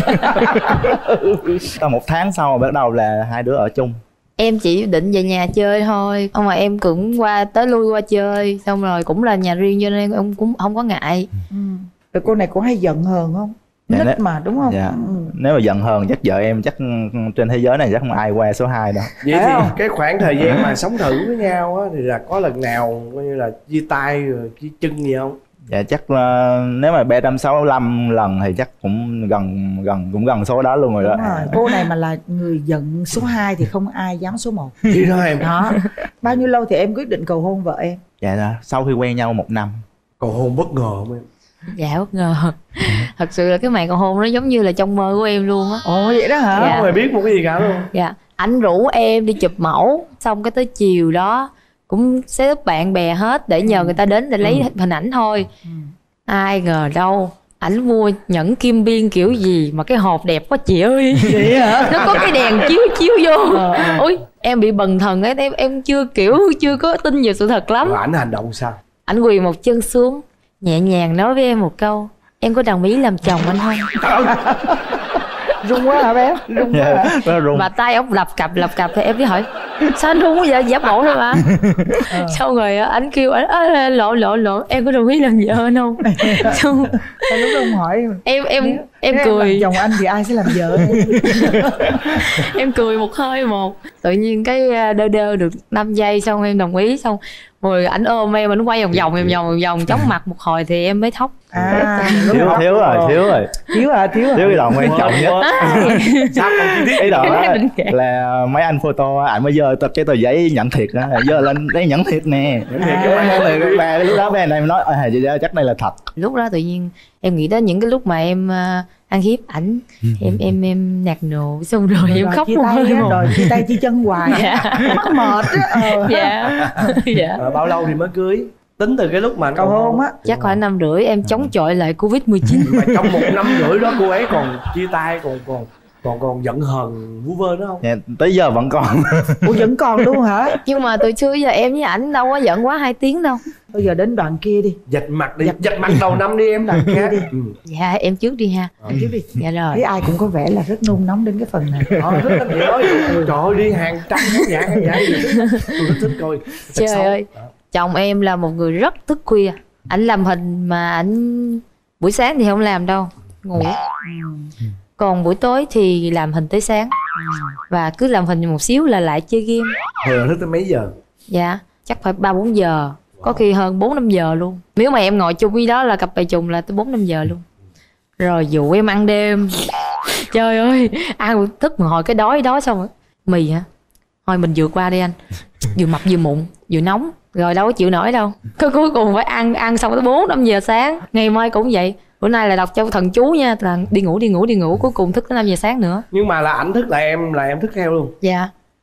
Tầm 1 tháng sau bắt đầu là hai đứa ở chung. Em chỉ định về nhà chơi thôi, không mà em cũng qua tới lui qua chơi, xong rồi cũng là nhà riêng cho nên em cũng không có ngại. Rồi cô này cũng hay giận hờn không? Dạ, nít mà đúng không? Dạ. Nếu mà giận hờn chắc vợ em chắc trên thế giới này chắc không ai qua số 2 đâu. Vậy thì cái khoảng thời gian mà sống thử với nhau á, thì là có lần nào coi như là chia tay rồi chia chân gì không? Dạ chắc nếu mà 365 lần thì chắc cũng gần số đó luôn rồi đó. Rồi. Cô này mà là người giận số 2 thì không ai dám số 1. Vậy đó em. Đó. Bao nhiêu lâu thì em quyết định cầu hôn vợ em? Dạ đó, sau khi quen nhau 1 năm. Cầu hôn bất ngờ không em? Dạ bất ngờ. Thật sự là cái màn cầu hôn nó giống như là trong mơ của em luôn á. Ồ vậy đó hả? Dạ. Không hề biết một cái gì cả luôn. Dạ. Anh rủ em đi chụp mẫu, xong cái tới chiều đó cũng set up bạn bè hết để nhờ người ta đến để lấy hình ảnh thôi. Ai ngờ đâu ảnh mua nhẫn kim biên kiểu gì mà cái hộp đẹp quá chị ơi. Vậy hả? Nó có cái đèn chiếu vô. Ôi em bị bần thần ấy, em chưa có tin vào sự thật lắm. Rồi ảnh hành động sao? Ảnh quỳ một chân xuống, nhẹ nhàng nói với em một câu: em có đồng ý làm chồng anh không? Rung quá hả bé? Rung quá hả? Mà tay ông lập cặp thì em mới hỏi sao anh rung quá vậy, giả bộ thôi mà. Xong rồi anh kêu anh lộ em có đồng ý làm vợ anh không? Xong lúc đó ông hỏi em cười, chồng anh thì ai sẽ làm vợ? em cười một hơi một, tự nhiên cái đơ được 5 giây xong em đồng ý, xong rồi ảnh ôm em, ảnh quay vòng vòng chóng mặt một hồi thì em mới thóc. Thiếu rồi thiếu cái đoạn quan trọng nhất. Sao còn chi tiết? Cái đoạn đó là mấy anh photo ảnh mới giơ cái tờ giấy nhận thiệt đó, giơ lên đây nhận thiệt nè. Lúc đó mấy anh em nói chắc đây là thật. Lúc đó tự nhiên em nghĩ đến những cái lúc mà em ăn hiếp ảnh, em nạt nộ, xong rồi em khóc một hơi một. Rồi chia tay chia chân hoài, mắc mệt á. Dạ. Bao lâu thì mới cưới? Tính từ cái lúc mà cầu hôn á chắc khoảng 5 năm rưỡi em chống chọi lại Covid-19. Mà trong 1 năm rưỡi đó cô ấy còn chia tay, còn giận hờn vu vơ nữa không? Dạ, tới giờ vẫn còn. Ủa vẫn còn luôn hả? Nhưng mà từ xưa giờ em với ảnh đâu có giận quá 2 tiếng đâu. Bây giờ đến đoạn kia đi. Dạch mặt đi, dạch mặt đầu năm đi em. Đoạn kia đi. Dạ em trước đi ha. Em trước đi. Dạ rồi. Thấy ai cũng có vẻ là rất nôn nóng đến cái phần này. Trời ơi đi hàng trăm khán giả tôi rất thích coi. Trời ơi, chồng em là một người rất thức khuya. Ảnh làm hình mà ảnh buổi sáng thì không làm đâu, ngủ. Còn buổi tối thì làm hình tới sáng. Và cứ làm hình một xíu là lại chơi game. Thường thức tới mấy giờ? Dạ, chắc phải 3-4 giờ. Có khi hơn 4-5 giờ luôn. Nếu mà em ngồi chung với đó là cặp bè chùng là tới 4-5 giờ luôn. Rồi dụ em ăn đêm. Trời ơi, ăn thức một hồi cái đói xong rồi. Mì hả? Thôi mình vượt qua đi anh. Vừa mập vừa mụn, vừa nóng. Rồi đâu có chịu nổi đâu. Cái cuối cùng phải ăn xong tới 4-5 giờ sáng. Ngày mai cũng vậy. Bữa nay là đọc cho thần chú nha, là đi ngủ cuối cùng thức tới 5 giờ sáng nữa. Nhưng mà là ảnh thức là em thức theo luôn. Dạ.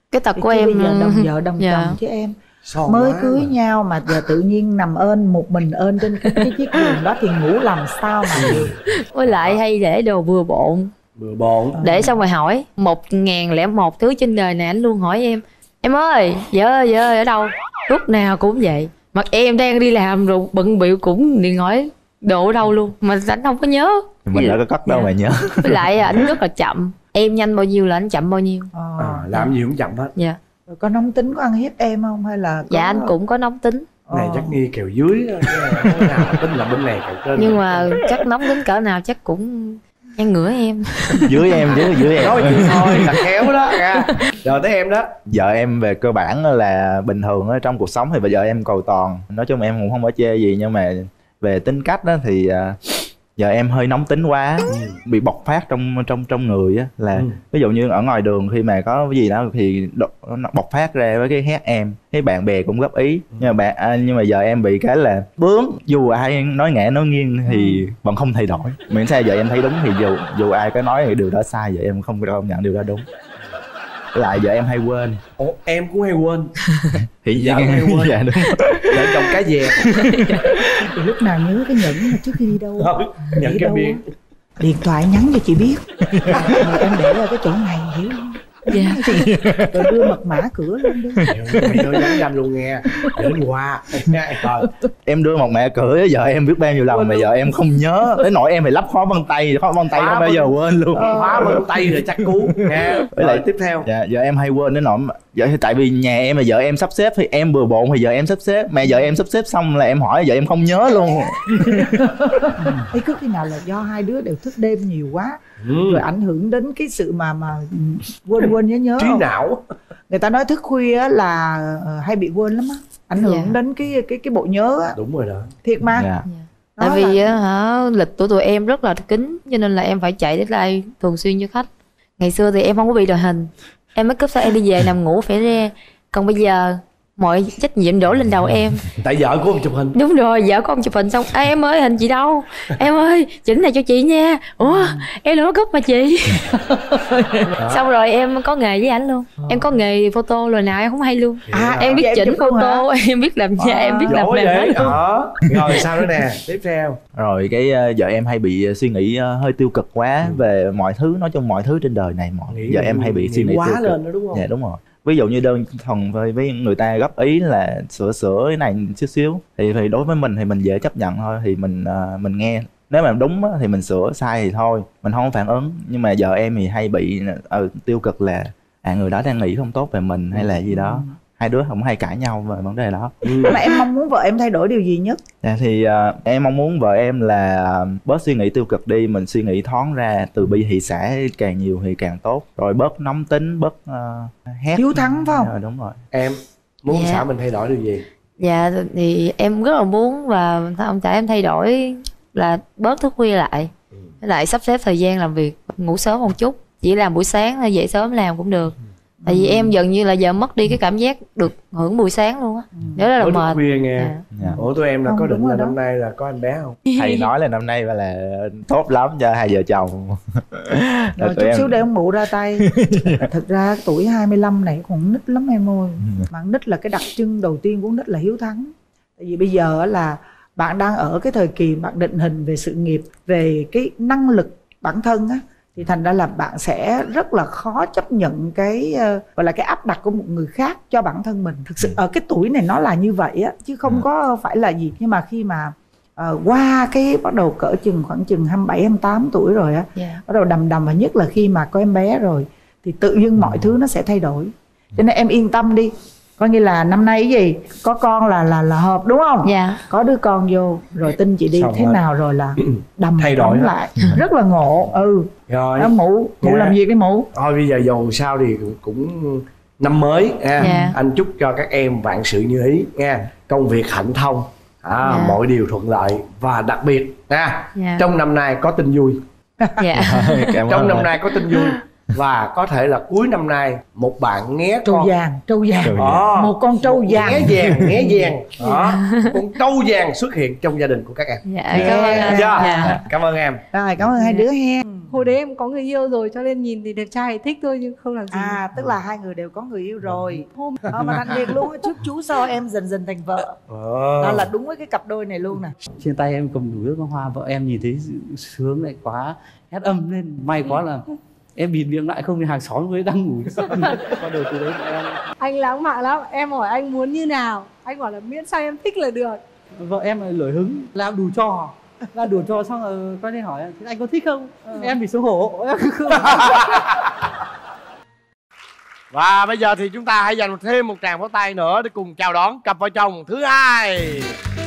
Cái tật Thì của chứ em bây giờ đồng vợ đồng dạ. chồng chứ em. Son Mới quá cưới mà. nhau mà giờ tự nhiên nằm ơn một mình ơn trên cái chiếc giường đó thì ngủ làm sao mà được. Với lại hay để đồ bừa bộn, Bừa bộn. để xong rồi hỏi 1001 thứ trên đời này, anh luôn hỏi em ơi vợ ơi ở đâu, lúc nào cũng vậy. Mà em đang đi làm rồi bận bịu cũng điện hỏi đồ ở đâu luôn mà anh không có nhớ. Mình đã có cất đâu mà nhớ. Với lại ảnh rất là chậm, em nhanh bao nhiêu là anh chậm bao nhiêu. Làm gì cũng chậm hết. Dạ. Rồi có nóng tính, có ăn hiếp em không hay là có... Dạ anh cũng có nóng tính. Này chắc nghi kèo dưới đó. Cái nào tính là bên này kèo trên. Nhưng mà chắc nóng tính cỡ nào chắc cũng ăn ngửa em. Dưới em chứ, dưới em. Nói chuyện thôi là khéo đó nha. Rồi tới em đó. Vợ em về cơ bản là bình thường ở trong cuộc sống thì bây giờ em cầu toàn. Nói chung em cũng không có chê gì, nhưng mà về tính cách đó thì giờ em hơi nóng tính quá, bị bộc phát trong người á, là ví dụ như ở ngoài đường khi mà có cái gì đó thì nó bộc phát ra với cái hét em, cái bạn bè cũng góp ý, nhưng mà giờ em bị cái là bướng, dù ai nói ngã nói nghiêng thì vẫn không thay đổi. Miễn sao giờ em thấy đúng thì dù ai có nói thì điều đó sai, giờ em không công nhận điều đó đúng. Lại giờ em hay quên. Ủa, em cũng hay quên. Thì dạ hay quên. Dạ đúng. Vợ chồng cá dè. Thì lúc nào nhớ cái nhẫn mà trước khi đi đâu. Nhận cái biên. Điện thoại nhắn cho chị biết. Rồi em để ở cái chỗ này hiểu không? Dạ. Rồi đưa mật mã cửa lên đi. Mày đưa nhắn nhanh luôn nghe. Đến qua. Rồi. Em đưa một mẹ cửa giờ em biết bao nhiêu lần mà giờ em không nhớ, tới nỗi em phải lắp khóa vân tay không bao giờ quên luôn. Khóa vân tay rồi chắc cú nghe. Với lại tiếp theo. Dạ, giờ em hay quên đến nỗi giờ tại vì nhà em mà vợ em sắp xếp thì em bừa bộn thì giờ em sắp xếp, mà giờ em sắp xếp xong là em hỏi giờ em không nhớ luôn. Ấy cứ khi nào là do hai đứa đều thức đêm nhiều quá, rồi ảnh hưởng đến cái sự mà quên nhớ trí không? não. Người ta nói thức khuya là hay bị quên lắm á, ảnh hưởng đến cái bộ nhớ á. Đúng rồi đó. Thiệt mà. Dạ. Tại vì lịch của tụi em rất là kín, cho nên là em phải chạy deadline thường xuyên cho khách. Ngày xưa thì em không có bị đội hình, em make up xong em đi về nằm ngủ phải re. Còn bây giờ mọi trách nhiệm đổ lên đầu em. Tại vợ của ông chụp hình. Đúng rồi, vợ của ông chụp hình xong em ơi hình chị đâu, em ơi chỉnh này cho chị nha. Ủa em đâu có cúp mà chị. Xong rồi em có nghề với ảnh luôn, em có nghề photo rồi nào em không hay luôn. Em biết chỉnh photo, em biết làm da, em biết làm vậy hết luôn. Rồi sao nữa nè, tiếp theo. Rồi cái vợ em hay bị suy nghĩ hơi tiêu cực quá về mọi thứ, nói chung mọi thứ trên đời này giờ em hay bị suy nghĩ quá tiêu cực lên đó đúng không? Dạ đúng rồi. Ví dụ như đơn thuần với người ta góp ý là sửa cái này xíu thì đối với mình thì mình dễ chấp nhận thôi, thì mình nghe, nếu mà đúng thì mình sửa, sai thì thôi mình không phản ứng. Nhưng mà vợ em thì hay bị tiêu cực là người đó đang nghĩ không tốt về mình hay là gì đó, hai đứa không hay cãi nhau về vấn đề đó. Mà em mong muốn vợ em thay đổi điều gì nhất? Dạ thì em mong muốn vợ em là bớt suy nghĩ tiêu cực đi, mình suy nghĩ thoáng ra, từ bi hỷ xã càng nhiều thì càng tốt, rồi bớt nóng tính, bớt hét, hiếu thắng phải không? Đúng rồi. Em muốn Dạ. xã mình thay đổi điều gì? Dạ thì em rất là muốn, và ông xã em thay đổi là bớt thức khuya lại, với lại sắp xếp thời gian làm việc, ngủ sớm một chút, chỉ làm buổi sáng thôi, dậy sớm làm cũng được. Tại vì em gần như là giờ mất đi cái cảm giác được hưởng buổi sáng luôn á. Rất là Tối thức mệt. khuya nghe. Dạ. Ủa tụi em là Không, có định đúng là rồi năm đó. nay là có anh bé không? Thầy nói là năm nay là tốt lắm cho hai vợ chồng. Rồi chút xíu để ông mụ ra tay. Thực ra tuổi 25 này còn nít lắm em ơi. Mà nít là cái đặc trưng đầu tiên của nít là hiếu thắng. Tại vì bây giờ là bạn đang ở cái thời kỳ bạn định hình về sự nghiệp, về cái năng lực bản thân á, thì thành ra là bạn sẽ rất là khó chấp nhận cái gọi là cái áp đặt của một người khác cho bản thân mình. Thực sự ở cái tuổi này nó là như vậy á, chứ không có phải là gì. Nhưng mà khi mà qua cái bắt đầu cỡ khoảng chừng 27, 28 tuổi rồi á, bắt đầu đầm và nhất là khi mà có em bé rồi thì tự dưng mọi thứ nó sẽ thay đổi. Cho nên em yên tâm đi. Coi như là năm nay cái gì có con là hợp đúng không? Dạ. Có đứa con vô rồi tin chị đi. Xong thế rồi. Nào rồi là đầm thay đổi lại rất là ngộ. Rồi mụ làm việc đi mụ. Thôi bây giờ dầu sao thì cũng năm mới nha. Anh chúc cho các em vạn sự như ý nha, công việc hạnh thông, mọi điều thuận lợi, và đặc biệt trong năm nay có tin vui. Trong năm nay có tin vui. Và có thể là cuối năm nay một bạn nghé trâu vàng. Một con trâu vàng. Nghé vàng. Con trâu vàng xuất hiện trong gia đình của các em. Dạ, cảm ơn anh. Cảm ơn em. Rồi cảm ơn hai đứa hen. Hồi đấy em có người yêu rồi cho nên nhìn thì đẹp trai thì thích thôi nhưng không làm gì. Tức là hai người đều có người yêu rồi. Mà đặc biệt luôn á, trước chú sau em dần dần thành vợ. Đó là đúng với cái cặp đôi này luôn nè. Trên tay em cầm đủ nước hoa, vợ em nhìn thấy sướng lại quá, hét âm lên. May quá là em bịt miệng lại, không thì hàng xóm mới đang ngủ. Bắt đầu từ đấy em. Anh lãng mạn lắm, em hỏi anh muốn như nào, anh bảo là miễn sao em thích là được. Vợ em lại nổi hứng làm đủ trò. Làm đủ trò xong rồi quay lên hỏi anh có thích không? Em bị xấu hổ. Và bây giờ thì chúng ta hãy dành thêm một tràng pháo tay nữa để cùng chào đón cặp vợ chồng thứ hai.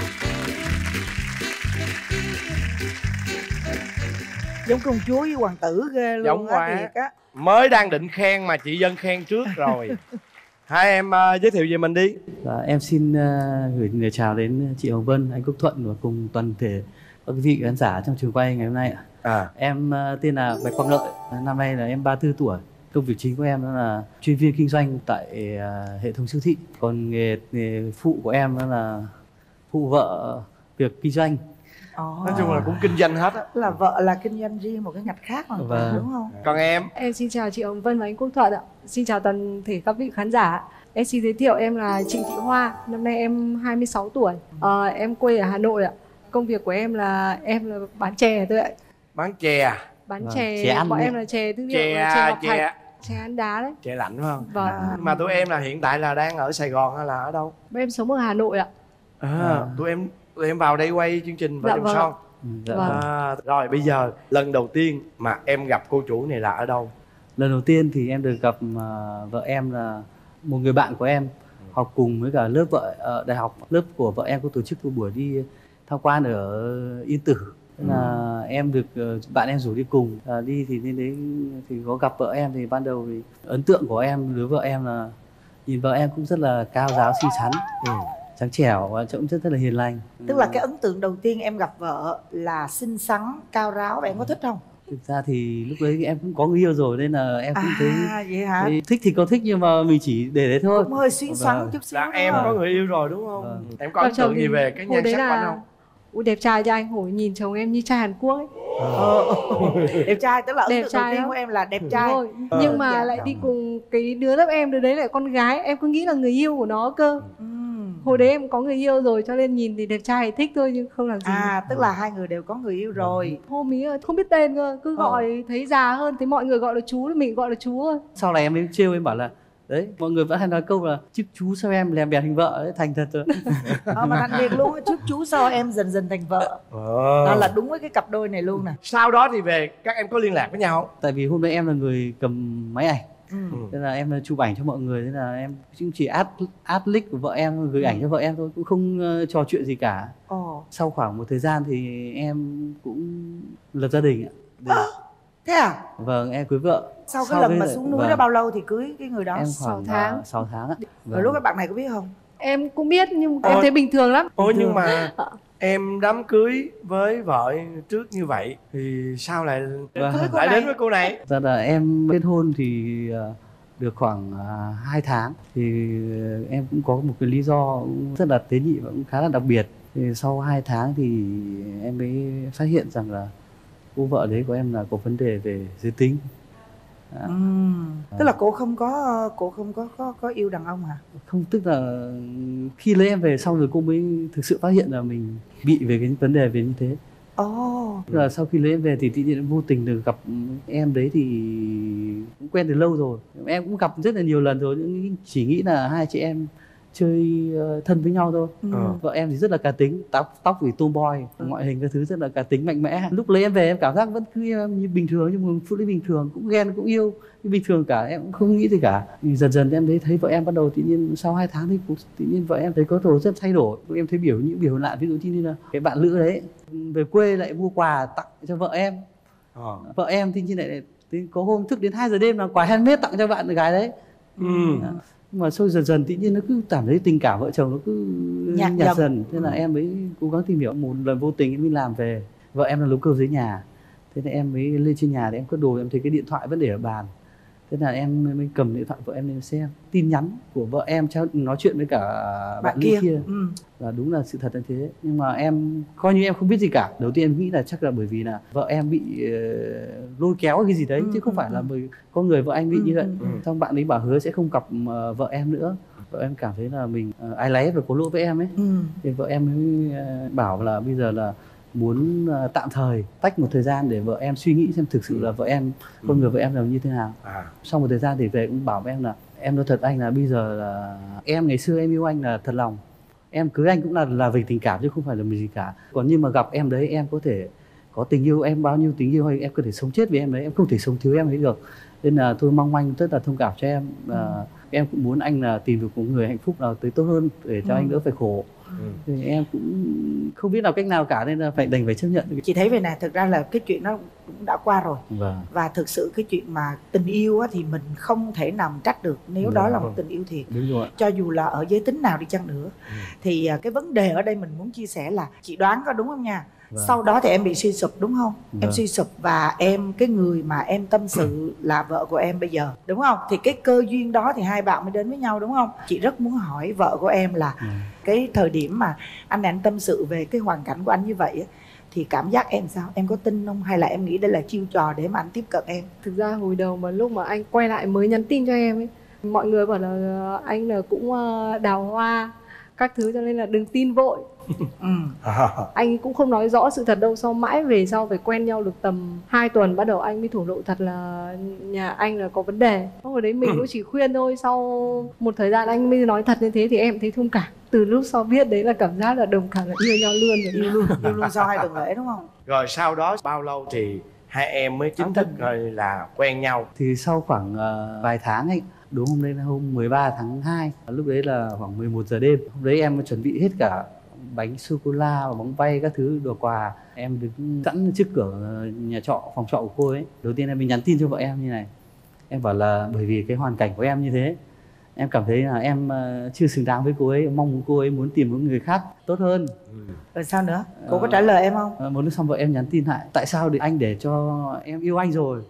Giống công chúa với hoàng tử ghê luôn. Giống quá. Thiệt á. Mới đang định khen mà chị Dân khen trước rồi. Hai em giới thiệu về mình đi. Em xin gửi lời chào đến chị Hồng Vân, anh Quốc Thuận và cùng toàn thể các quý vị khán giả trong trường quay ngày hôm nay ạ. Em tên là Bạch Quang Lợi, năm nay là em 34 tuổi. Công việc chính của em đó là chuyên viên kinh doanh tại hệ thống siêu thị. Còn nghề phụ của em đó là phụ vợ việc kinh doanh. Nói chung là cũng kinh doanh hết á. Là vợ là kinh doanh riêng một cái ngạch khác mà, đúng không? Còn em? Em xin chào chị Hồng Vân và anh Quốc Thuận ạ. Xin chào toàn thể các vị khán giả. Em xin giới thiệu em là Trịnh Thị Hoa, năm nay em 26 tuổi. Em quê ở Hà Nội ạ. Công việc của em là bán chè thôi ạ. Bán chè? Bán chè, bọn em là chè thương hiệu chè Ngọc Thạch. Chè Ăn Đá đấy. Chè lạnh phải không? Vâng. Mà tụi em là hiện tại là đang ở Sài Gòn hay là ở đâu? Em sống ở Hà Nội ạ. Tụi em vào đây quay chương trình Vợ Chồng Son. Rồi bây giờ lần đầu tiên mà em gặp cô chủ này là ở đâu? Lần đầu tiên thì em được gặp vợ em là một người bạn của em, học cùng với cả lớp vợ đại học. Lớp của vợ em có tổ chức một buổi đi tham quan ở Yên Tử. Là em được bạn em rủ đi cùng đi thì đến đấy thì có gặp vợ em. Thì ban đầu thì ấn tượng của em đối với vợ em là nhìn vợ em cũng rất là cao ráo, xinh xắn, trắng trẻo và cũng rất là hiền lành. Tức là cái ấn tượng đầu tiên em gặp vợ là xinh xắn, cao ráo, và em có thích không? Thực ra thì lúc đấy em cũng có người yêu rồi nên là em cũng thấy vậy hả? Thích thì có thích nhưng mà mình chỉ để đấy thôi. Cũng hơi xuyến xoắn chút xíu. Là em có người yêu rồi đúng không? Em có ấn tượng gì về cái nhan sắc của anh không? Ui, đẹp trai cho anh, hồi nhìn chồng em như trai Hàn Quốc ấy. Đẹp trai, tức là ấn tượng đầu tiên của em là đẹp trai. Nhưng mà lại đi cùng cái đứa lớp em, đứa đấy lại con gái, em cứ nghĩ là người yêu của nó cơ. Hồi đấy em có người yêu rồi cho nên nhìn thì đẹp trai thì thích thôi nhưng không làm gì. Tức là hai người đều có người yêu rồi. Hôm ý không biết tên cơ, cứ gọi thấy già hơn, thấy mọi người gọi là chú thì mình gọi là chú thôi. Sau này em mới trêu, em bảo là đấy, mọi người vẫn hay nói câu là trước chú sao em lèm bẹt thành vợ đấy, thành thật rồi. Mà đặc biệt luôn, trước chú sau em dần dần thành vợ. Đó là đúng với cái cặp đôi này luôn nè. Sau đó thì về các em có liên lạc với nhau không? Tại vì hôm nay em là người cầm máy ảnh, nên là em chụp ảnh cho mọi người, nên là em cũng chỉ add link của vợ em, gửi ảnh cho vợ em thôi, cũng không trò chuyện gì cả. Sau khoảng một thời gian thì em cũng lập gia đình ạ. Thế à? Vâng, em cưới vợ. Sau cái lần mà xuống núi đó bao lâu thì cưới cái người đó? Em khoảng 6 tháng ạ. Rồi lúc các bạn này có biết không? Em cũng biết nhưng em thấy bình thường lắm. Nhưng mà em đám cưới với vợ trước như vậy thì sao lại đến với cô này? Dạ là em kết hôn thì được khoảng 2 tháng thì em cũng có một cái lý do cũng rất là tế nhị và cũng khá là đặc biệt. Thì sau 2 tháng thì em mới phát hiện rằng là cô vợ đấy của em là có vấn đề về giới tính. Tức là cô không có yêu đàn ông hả? Không, tức là khi lấy em về xong rồi cô mới thực sự phát hiện là mình bị về cái vấn đề về như thế. Tức là sau khi lấy em về thì tự nhiên vô tình được gặp em đấy, thì cũng quen từ lâu rồi. Em cũng gặp rất là nhiều lần rồi, chỉ nghĩ là hai chị em chơi thân với nhau thôi. Vợ em thì rất là cá tính, tóc thì tomboy, ngoại hình cái thứ rất là cá tính mạnh mẽ. Lúc lấy em về em cảm giác vẫn cứ như bình thường, nhưng mà phụ nữ bình thường, cũng ghen cũng yêu như bình thường cả, em cũng không nghĩ gì cả. Thì dần em thấy vợ em bắt đầu tự nhiên sau 2 tháng thì tự nhiên vợ em thấy có đồ rất thay đổi. Em thấy những biểu hiện lạ, ví dụ như là cái bạn nữ đấy về quê lại mua quà tặng cho vợ em. Vợ em thì lại có hôm thức đến 2 giờ đêm là quà handmade tặng cho bạn gái đấy. Mà sau dần tự nhiên nó cứ cảm thấy tình cảm vợ chồng nó cứ nhạt dần. Thế là em mới cố gắng tìm hiểu. Một lần vô tình em đi làm về, vợ em là nấu cơm dưới nhà, thế nên em mới lên trên nhà để em cất đồ, em thấy cái điện thoại vẫn để ở bàn. Thế là em mới cầm điện thoại vợ em lên xem tin nhắn của vợ em nói chuyện với cả bạn kia. Và đúng là sự thật như thế. Nhưng mà em coi như em không biết gì cả. Đầu tiên em nghĩ là chắc là bởi vì là vợ em bị lôi kéo cái gì đấy, chứ không phải là bởi có người vợ anh bị như vậy. Xong bạn ấy bảo hứa sẽ không gặp vợ em nữa. Vợ em cảm thấy là mình áy náy và có lỗi với em ấy. Thì vợ em mới bảo là bây giờ là muốn tạm thời tách một thời gian để vợ em suy nghĩ xem thực sự là vợ em, con người vợ em là như thế nào. Sau một thời gian thì về cũng bảo với em là em nói thật anh là bây giờ là em ngày xưa em yêu anh là thật lòng, em cưới anh cũng là vì tình cảm chứ không phải là vì gì cả. Còn nhưng mà gặp em đấy em có thể có tình yêu, em bao nhiêu tình yêu hay em có thể sống chết với em đấy, em không thể sống thiếu em ấy được. Nên là tôi mong anh rất là thông cảm cho em. Em cũng muốn anh là tìm được một người hạnh phúc nào tới tốt hơn để cho anh đỡ phải khổ. Thì em cũng không biết nào cách nào cả nên là đành phải chấp nhận. Chị thấy về này thực ra là cái chuyện nó cũng đã qua rồi. Và thực sự cái chuyện mà tình yêu á, thì mình không thể nào trách được nếu đó là một tình yêu thiệt. Cho dù là ở giới tính nào đi chăng nữa. Thì cái vấn đề ở đây mình muốn chia sẻ là chị đoán có đúng không nha? Sau đó thì em bị suy sụp đúng không? Em suy sụp và cái người mà em tâm sự là vợ của em bây giờ đúng không? Thì cái cơ duyên đó thì hai bạn mới đến với nhau đúng không? Chị rất muốn hỏi vợ của em là cái thời điểm mà anh tâm sự về cái hoàn cảnh của anh như vậy thì cảm giác em sao? Em có tin không? Hay là em nghĩ đây là chiêu trò để mà anh tiếp cận em? Thực ra hồi đầu mà lúc mà anh quay lại mới nhắn tin cho em ấy, mọi người bảo là anh là cũng đào hoa các thứ cho nên là đừng tin vội. Anh cũng không nói rõ sự thật đâu. Sau mãi về sau phải quen nhau được tầm 2 tuần bắt đầu anh mới thổ lộ thật là nhà anh là có vấn đề. Hồi đấy mình cũng chỉ khuyên thôi. Sau một thời gian anh mới nói thật như thế thì em thấy thông cảm. Từ lúc sau biết đấy là cảm giác là đồng cảm là yêu nhau luôn rồi. Yêu luôn sau 2 tuần lễ đúng không? Rồi sau đó bao lâu thì hai em mới chính thức là quen nhau? Thì sau khoảng vài tháng ấy, đúng hôm nay là hôm 13 tháng 2, lúc đấy là khoảng 11 giờ đêm. Hôm đấy em chuẩn bị hết cả bánh sô-cô-la và bóng bay các thứ đồ quà. Em đứng sẵn trước cửa nhà trọ, phòng trọ của cô ấy. Đầu tiên em mới nhắn tin cho vợ em như này. Em bảo là bởi vì cái hoàn cảnh của em như thế, em cảm thấy là em chưa xứng đáng với cô ấy, mong cô ấy muốn tìm một người khác tốt hơn. Rồi sao nữa? Cô có trả lời em không? Một lúc xong vợ em nhắn tin lại, tại sao để anh để cho em yêu anh rồi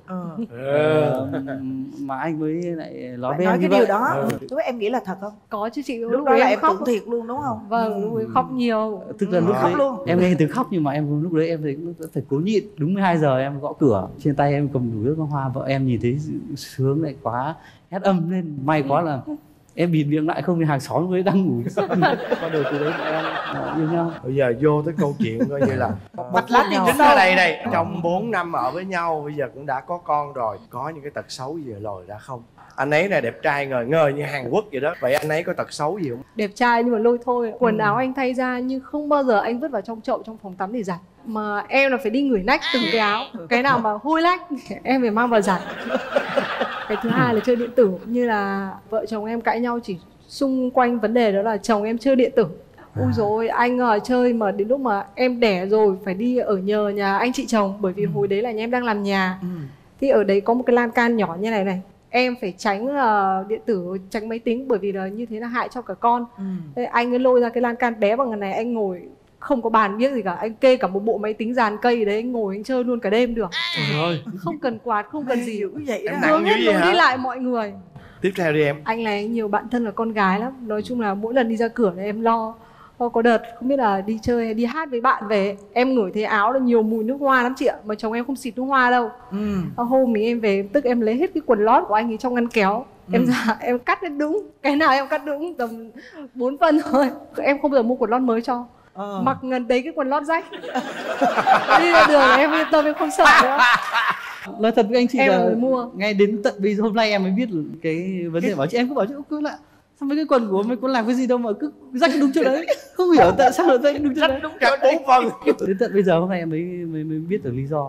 mà anh mới lại nói với em cái như điều vậy. đó. Lúc em nghĩ là thật không? Có chứ chị. Lúc đó là em tưởng thiệt luôn đúng không? Vâng, lúc ấy khóc nhiều. Tức là lúc khóc đấy luôn. em nghe tiếng khóc nhưng mà em lúc đấy em thấy phải cố nhịn. Đúng 12 giờ em gõ cửa, trên tay em cầm đủ nước hoa, vợ em nhìn thấy sướng lại quá, hét âm lên. May quá là em bịt miệng lại không thì hàng xóm mới đang ngủ. Bắt đầu từ đấy em yêu nhau. Bây giờ vô tới câu chuyện coi như là Bạch lá tìm đến ở đây đây. Trong 4 năm ở với nhau bây giờ cũng đã có con rồi. Có những cái tật xấu gì lòi ra không? Anh ấy là đẹp trai ngời ngời như Hàn Quốc vậy đó. Vậy anh ấy có tật xấu gì không? Đẹp trai nhưng mà lôi thôi. Quần áo anh thay ra nhưng không bao giờ anh vứt vào trong chậu trong phòng tắm để giặt. Mà em là phải đi ngửi nách từng cái áo. Cái nào mà hôi lách em phải mang vào giặt. Cái thứ hai là chơi điện tử. Như là vợ chồng em cãi nhau chỉ xung quanh vấn đề đó là chồng em chơi điện tử. Ui dồi ôi, anh chơi mà đến lúc mà em đẻ rồi phải đi ở nhờ nhà anh chị chồng. Bởi vì hồi đấy là nhà em đang làm nhà. Thì ở đấy có một cái lan can nhỏ như này này. Em phải tránh điện tử, tránh máy tính bởi vì là như thế là hại cho cả con. Thế anh ấy lôi ra cái lan can bé bằng cái này, anh ngồi không có bàn biết gì cả, anh kê cả một bộ máy tính dàn cây đấy, anh ngồi anh chơi luôn cả đêm được. Không cần quạt, không cần gì. Vậy đó. Hướng hết lối đi lại mọi người. Tiếp theo đi em. Anh này nhiều bạn thân là con gái lắm. Nói chung là mỗi lần đi ra cửa là em lo. Có đợt không biết là đi chơi hay đi hát với bạn về, em ngửi thấy áo là nhiều mùi nước hoa lắm chị ạ. Mà chồng em không xịt nước hoa đâu. Hôm mình em về tức em lấy hết cái quần lót của anh ấy trong ngăn kéo. Em ra em cắt hết đúng. Cái nào em cắt đúng tầm 4 phân thôi. Em không bao giờ mua quần lót mới cho. Mặc gần đấy cái quần lót rách. Đi ra đường là em yên tâm, em không sợ nữa. Nói thật với anh chị em là mua. ngay đến tận bây giờ hôm nay em mới biết cái vấn đề. Bảo chị em cứ bảo chứ cứ lạ sao mấy cái quần của mày có làm cái gì đâu mà cứ rách đúng chỗ đấy, không hiểu tại sao lại rách đúng chỗ đấy, đúng cả 4 phần. Đến tận bây giờ hôm nay em mới biết được lý do.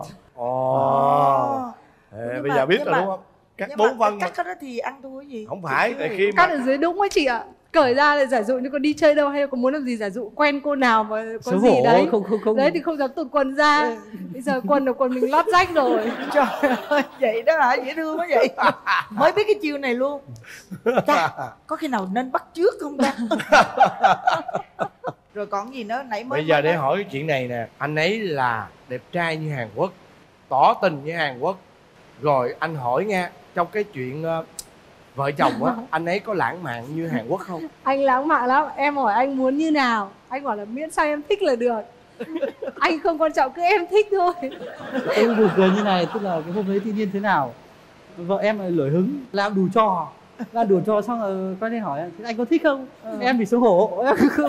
Bây giờ biết rồi đúng không? Cắt 4 phân cắt cái đó thì ăn thua gì? Không phải, tại khi cắt ở dưới đúng ấy chị ạ. Cởi ra là giả dụ như con đi chơi đâu hay có muốn làm gì, giả dụ quen cô nào mà có xấu gì hổ, đấy không. Đấy thì không dám tụt quần ra. Bây giờ quần là quần mình lót rách rồi. Trời ơi, vậy đó hả? Dễ thương quá vậy. Mới biết cái chiêu này luôn. Chà, có khi nào nên bắt chước không ta? Rồi còn gì nữa nãy mới. Bây giờ để hỏi cái chuyện này nè. Anh ấy là đẹp trai như Hàn Quốc, tỏ tình như Hàn Quốc. Rồi anh hỏi nha, trong cái chuyện vợ chồng á, anh ấy có lãng mạn như Hàn Quốc không? Anh lãng mạn lắm. Em hỏi anh muốn như nào, anh bảo là miễn sao em thích là được. Anh không quan trọng, cứ em thích thôi. Em buồn cười như này, tức là cái hôm đấy tự nhiên thế nào vợ em lại nổi hứng làm đủ trò xong rồi quay lên hỏi anh có thích không? Em bị xấu hổ.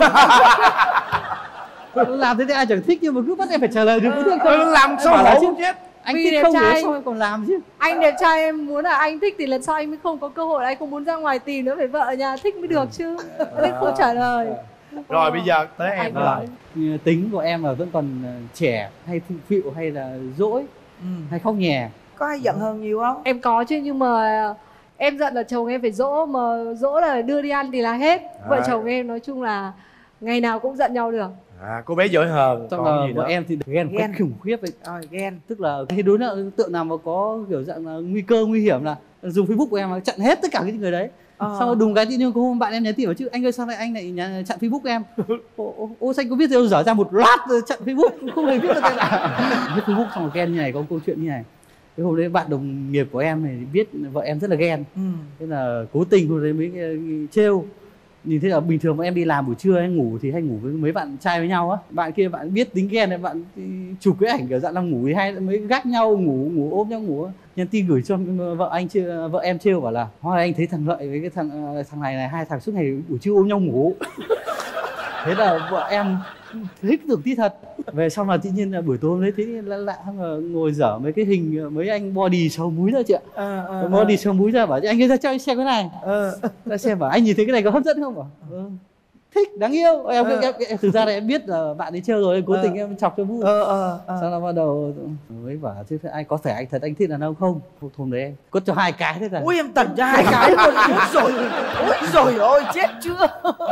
Làm thế thì ai chẳng thích, nhưng mà cứ bắt em phải trả lời được không? Làm xấu hổ chứ chết. Anh thích không để sao em còn làm chứ? Anh đẹp trai, em muốn là anh thích thì lần sau anh mới không có cơ hội, anh không muốn ra ngoài tìm nữa, phải vợ ở nhà thích mới được chứ. Anh không trả lời. Rồi bây giờ tới em rồi. Tính của em là vẫn còn trẻ, hay phụng phịu, hay là dỗi, hay khóc nhè. Có hay giận hơn nhiều không? Em có chứ, nhưng mà em giận là chồng em phải dỗ, mà dỗ là đưa đi ăn thì là hết. Vợ chồng em nói chung là ngày nào cũng giận nhau được. Cô bé giỏi hờn. Xong là vợ em thì ghen khủng khiếp ấy. Ghen. Tức là khi đối tượng nào mà có kiểu dạng là nguy cơ nguy hiểm là dùng Facebook của em mà chặn hết tất cả những người đấy. Sau đùng cái tự nhiên có hôm bạn em nhắn tin bảo chứ anh ơi sao lại anh lại chặn Facebook em. Ô xanh có biết gì đâu, dở ra một loạt chặn Facebook, không hề biết là tên nào. Biết Facebook xong rồi ghen như này, có một câu chuyện như này. Cái hôm đấy bạn đồng nghiệp của em này biết vợ em rất là ghen, thế là cố tình hôm đấy mới trêu. Nhìn thấy là bình thường mà em đi làm buổi trưa em ngủ thì hay ngủ với mấy bạn trai với nhau á, bạn kia bạn biết tính ghen này, bạn chụp cái ảnh kiểu dạng đang ngủ hay mới gác nhau ngủ ôm nhau ngủ, nhắn tin gửi cho vợ em trêu bảo là Hoa anh thấy thằng Lợi với cái thằng này hai thằng suốt ngày buổi trưa ôm nhau ngủ. Thế là vợ em thích tưởng tí thật. Về xong là tự nhiên là buổi tối hôm đấy thấy lạ ngồi dở mấy cái hình mấy anh body xấu múi ra chị ạ. Body xấu múi ra bảo anh ơi ra cho anh xem cái này. Ra xem bảo anh nhìn thấy cái này có hấp dẫn không? Bảo thích, đáng yêu. Em thực ra là em biết là bạn ấy chơi rồi, cố tình em chọc cho vui. Sau đó bắt đầu mới bảo chứ ai có phải anh thật anh thích đàn ông không? Hôm đấy em cốt cho 2 cái thế là. Ui em tẩn cho 2 cái luôn. Rồi. Ôi rồi ôi chết chưa.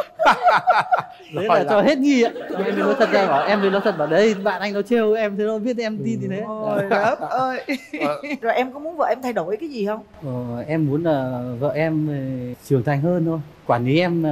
Đấy là cho hết nghi ạ. Em nói thật ra bảo em nói thật bảo đấy bạn anh nó trêu em thế nó biết em tin thì thế. Ôi đất ơi. Rồi em có muốn vợ em thay đổi cái gì không? Em muốn là vợ em trưởng thành hơn thôi, quản lý em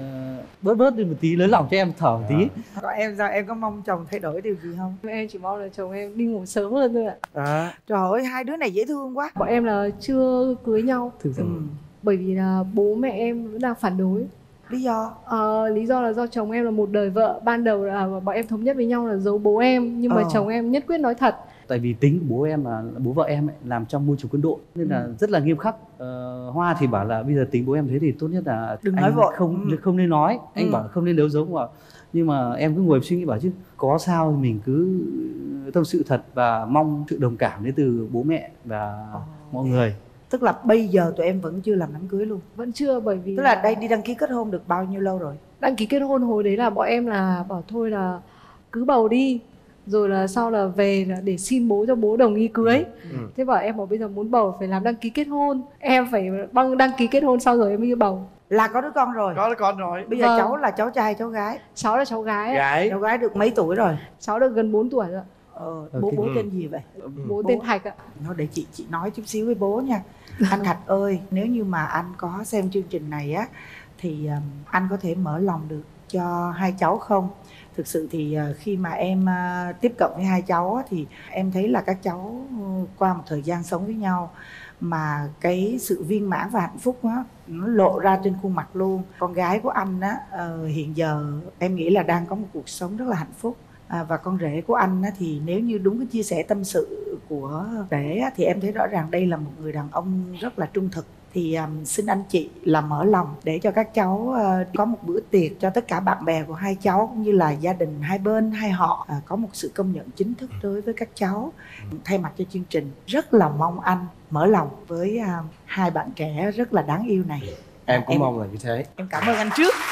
bớt đi một tí, lớn lòng cho em thở một tí. Còn em sao, em có mong chồng thay đổi điều gì không? Em chỉ mong là chồng em đi ngủ sớm hơn thôi ạ. Trời ơi hai đứa này dễ thương quá. Bọn em là chưa cưới nhau. Thực sự bởi vì là bố mẹ em vẫn đang phản đối. Lý do? Lý do là do chồng em là một đời vợ. Ban đầu là bọn em thống nhất với nhau là giấu bố em, nhưng mà chồng em nhất quyết nói thật. Tại vì tính của bố em là bố vợ em ấy, làm trong môi trường quân đội nên là rất là nghiêm khắc. Hoa thì bảo là bây giờ tính bố em thế thì tốt nhất là đừng anh nói vội. Không nên nói. Anh bảo không nên đấu giống vào. Nhưng mà em cứ ngồi suy nghĩ bảo chứ có sao thì mình cứ tâm sự thật và mong sự đồng cảm đến từ bố mẹ và mọi người. Tức là bây giờ tụi em vẫn chưa làm đám cưới luôn? Vẫn chưa, bởi vì tức là đây đi đăng ký kết hôn được bao nhiêu lâu rồi? Đăng ký kết hôn hồi đấy là bọn em là bảo thôi là cứ bầu đi, rồi là sau là về là để xin bố cho bố đồng ý cưới. Thế bảo em bảo bây giờ muốn bầu phải làm đăng ký kết hôn, em phải đăng ký kết hôn sau rồi em mới bầu. Là có đứa con rồi? Có đứa con rồi. Bây giờ cháu là cháu trai cháu gái? Cháu là cháu gái. Gái. Cháu gái được mấy tuổi rồi? Cháu được gần 4 tuổi rồi. Bố tên gì vậy? Bố tên Thạch ạ. Nó để chị nói chút xíu với bố nha. Anh Thạch ơi, nếu như mà anh có xem chương trình này á thì anh có thể mở lòng được cho hai cháu không? Thực sự thì khi mà em tiếp cận với hai cháu á, thì em thấy là các cháu qua một thời gian sống với nhau mà cái sự viên mãn và hạnh phúc á nó lộ ra trên khuôn mặt luôn. Con gái của anh á hiện giờ em nghĩ là đang có một cuộc sống rất là hạnh phúc. Và con rể của anh á, thì nếu như đúng cái chia sẻ tâm sự của rể á, thì em thấy rõ ràng đây là một người đàn ông rất là trung thực. Thì xin anh chị là mở lòng để cho các cháu có một bữa tiệc cho tất cả bạn bè của hai cháu cũng như là gia đình hai bên hai họ có một sự công nhận chính thức đối với các cháu. Thay mặt cho chương trình rất là mong anh mở lòng với hai bạn trẻ rất là đáng yêu này. Em cũng mong là như thế. Em cảm ơn anh trước.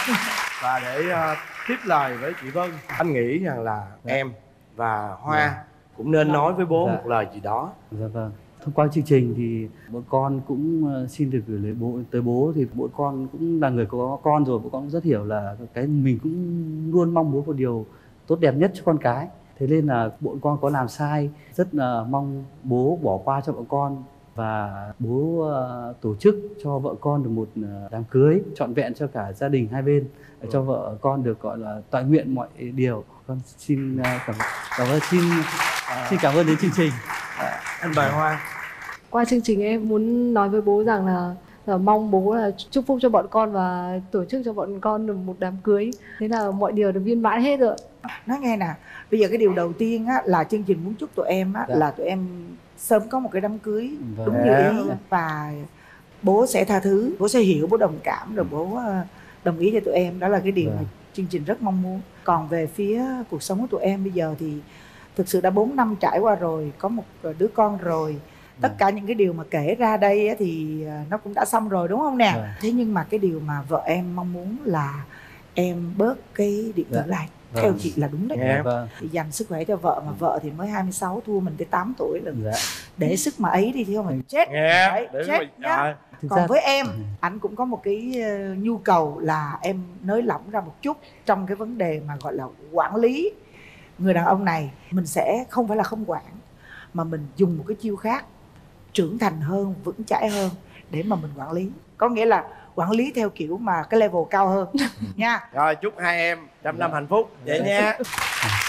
Và để tiếp lời với chị Vân, anh nghĩ rằng là em và Hoa cũng nên nói với bố một lời gì đó. Dạ vâng. Thông qua chương trình thì bọn con cũng xin được gửi lời tới bố, thì bọn con cũng là người có con rồi, bọn con cũng rất hiểu là cái mình cũng luôn mong muốn một điều tốt đẹp nhất cho con cái. Thế nên là bọn con có làm sai rất là mong bố bỏ qua cho bọn con và bố tổ chức cho vợ con được một đám cưới trọn vẹn cho cả gia đình hai bên, để cho vợ con được gọi là toại nguyện mọi điều. Con xin cảm ơn đến chương trình. Anh Bài Hoa. Qua chương trình em muốn nói với bố rằng là mong bố là chúc phúc cho bọn con và tổ chức cho bọn con được một đám cưới. Thế là mọi điều được viên mãn hết rồi. Nói nghe nè, bây giờ cái điều đầu tiên á, là chương trình muốn chúc tụi em á, là tụi em sớm có một cái đám cưới đúng như ý, và bố sẽ tha thứ, bố sẽ hiểu, bố đồng cảm, rồi bố đồng ý cho tụi em. Đó là cái điều mà chương trình rất mong muốn. Còn về phía cuộc sống của tụi em bây giờ thì thực sự đã 4 năm trải qua rồi, có một đứa con rồi. Tất cả những cái điều mà kể ra đây á, thì nó cũng đã xong rồi đúng không nè? Thế nhưng mà cái điều mà vợ em mong muốn là em bớt cái điện tử lại. Theo chị là đúng đấy. Thì dành sức khỏe cho vợ, mà vợ thì mới 26, thua mình tới 8 tuổi lần. Để sức mà ấy đi thì không mình chết. Đấy, chết nhá. Còn với em, anh cũng có một cái nhu cầu là em nới lỏng ra một chút trong cái vấn đề mà gọi là quản lý người đàn ông này. Mình sẽ không phải là không quản, mà mình dùng một cái chiêu khác, trưởng thành hơn, vững chãi hơn để mà mình quản lý. Có nghĩa là quản lý theo kiểu mà cái level cao hơn nha. Rồi chúc hai em trăm năm hạnh phúc vậy nha.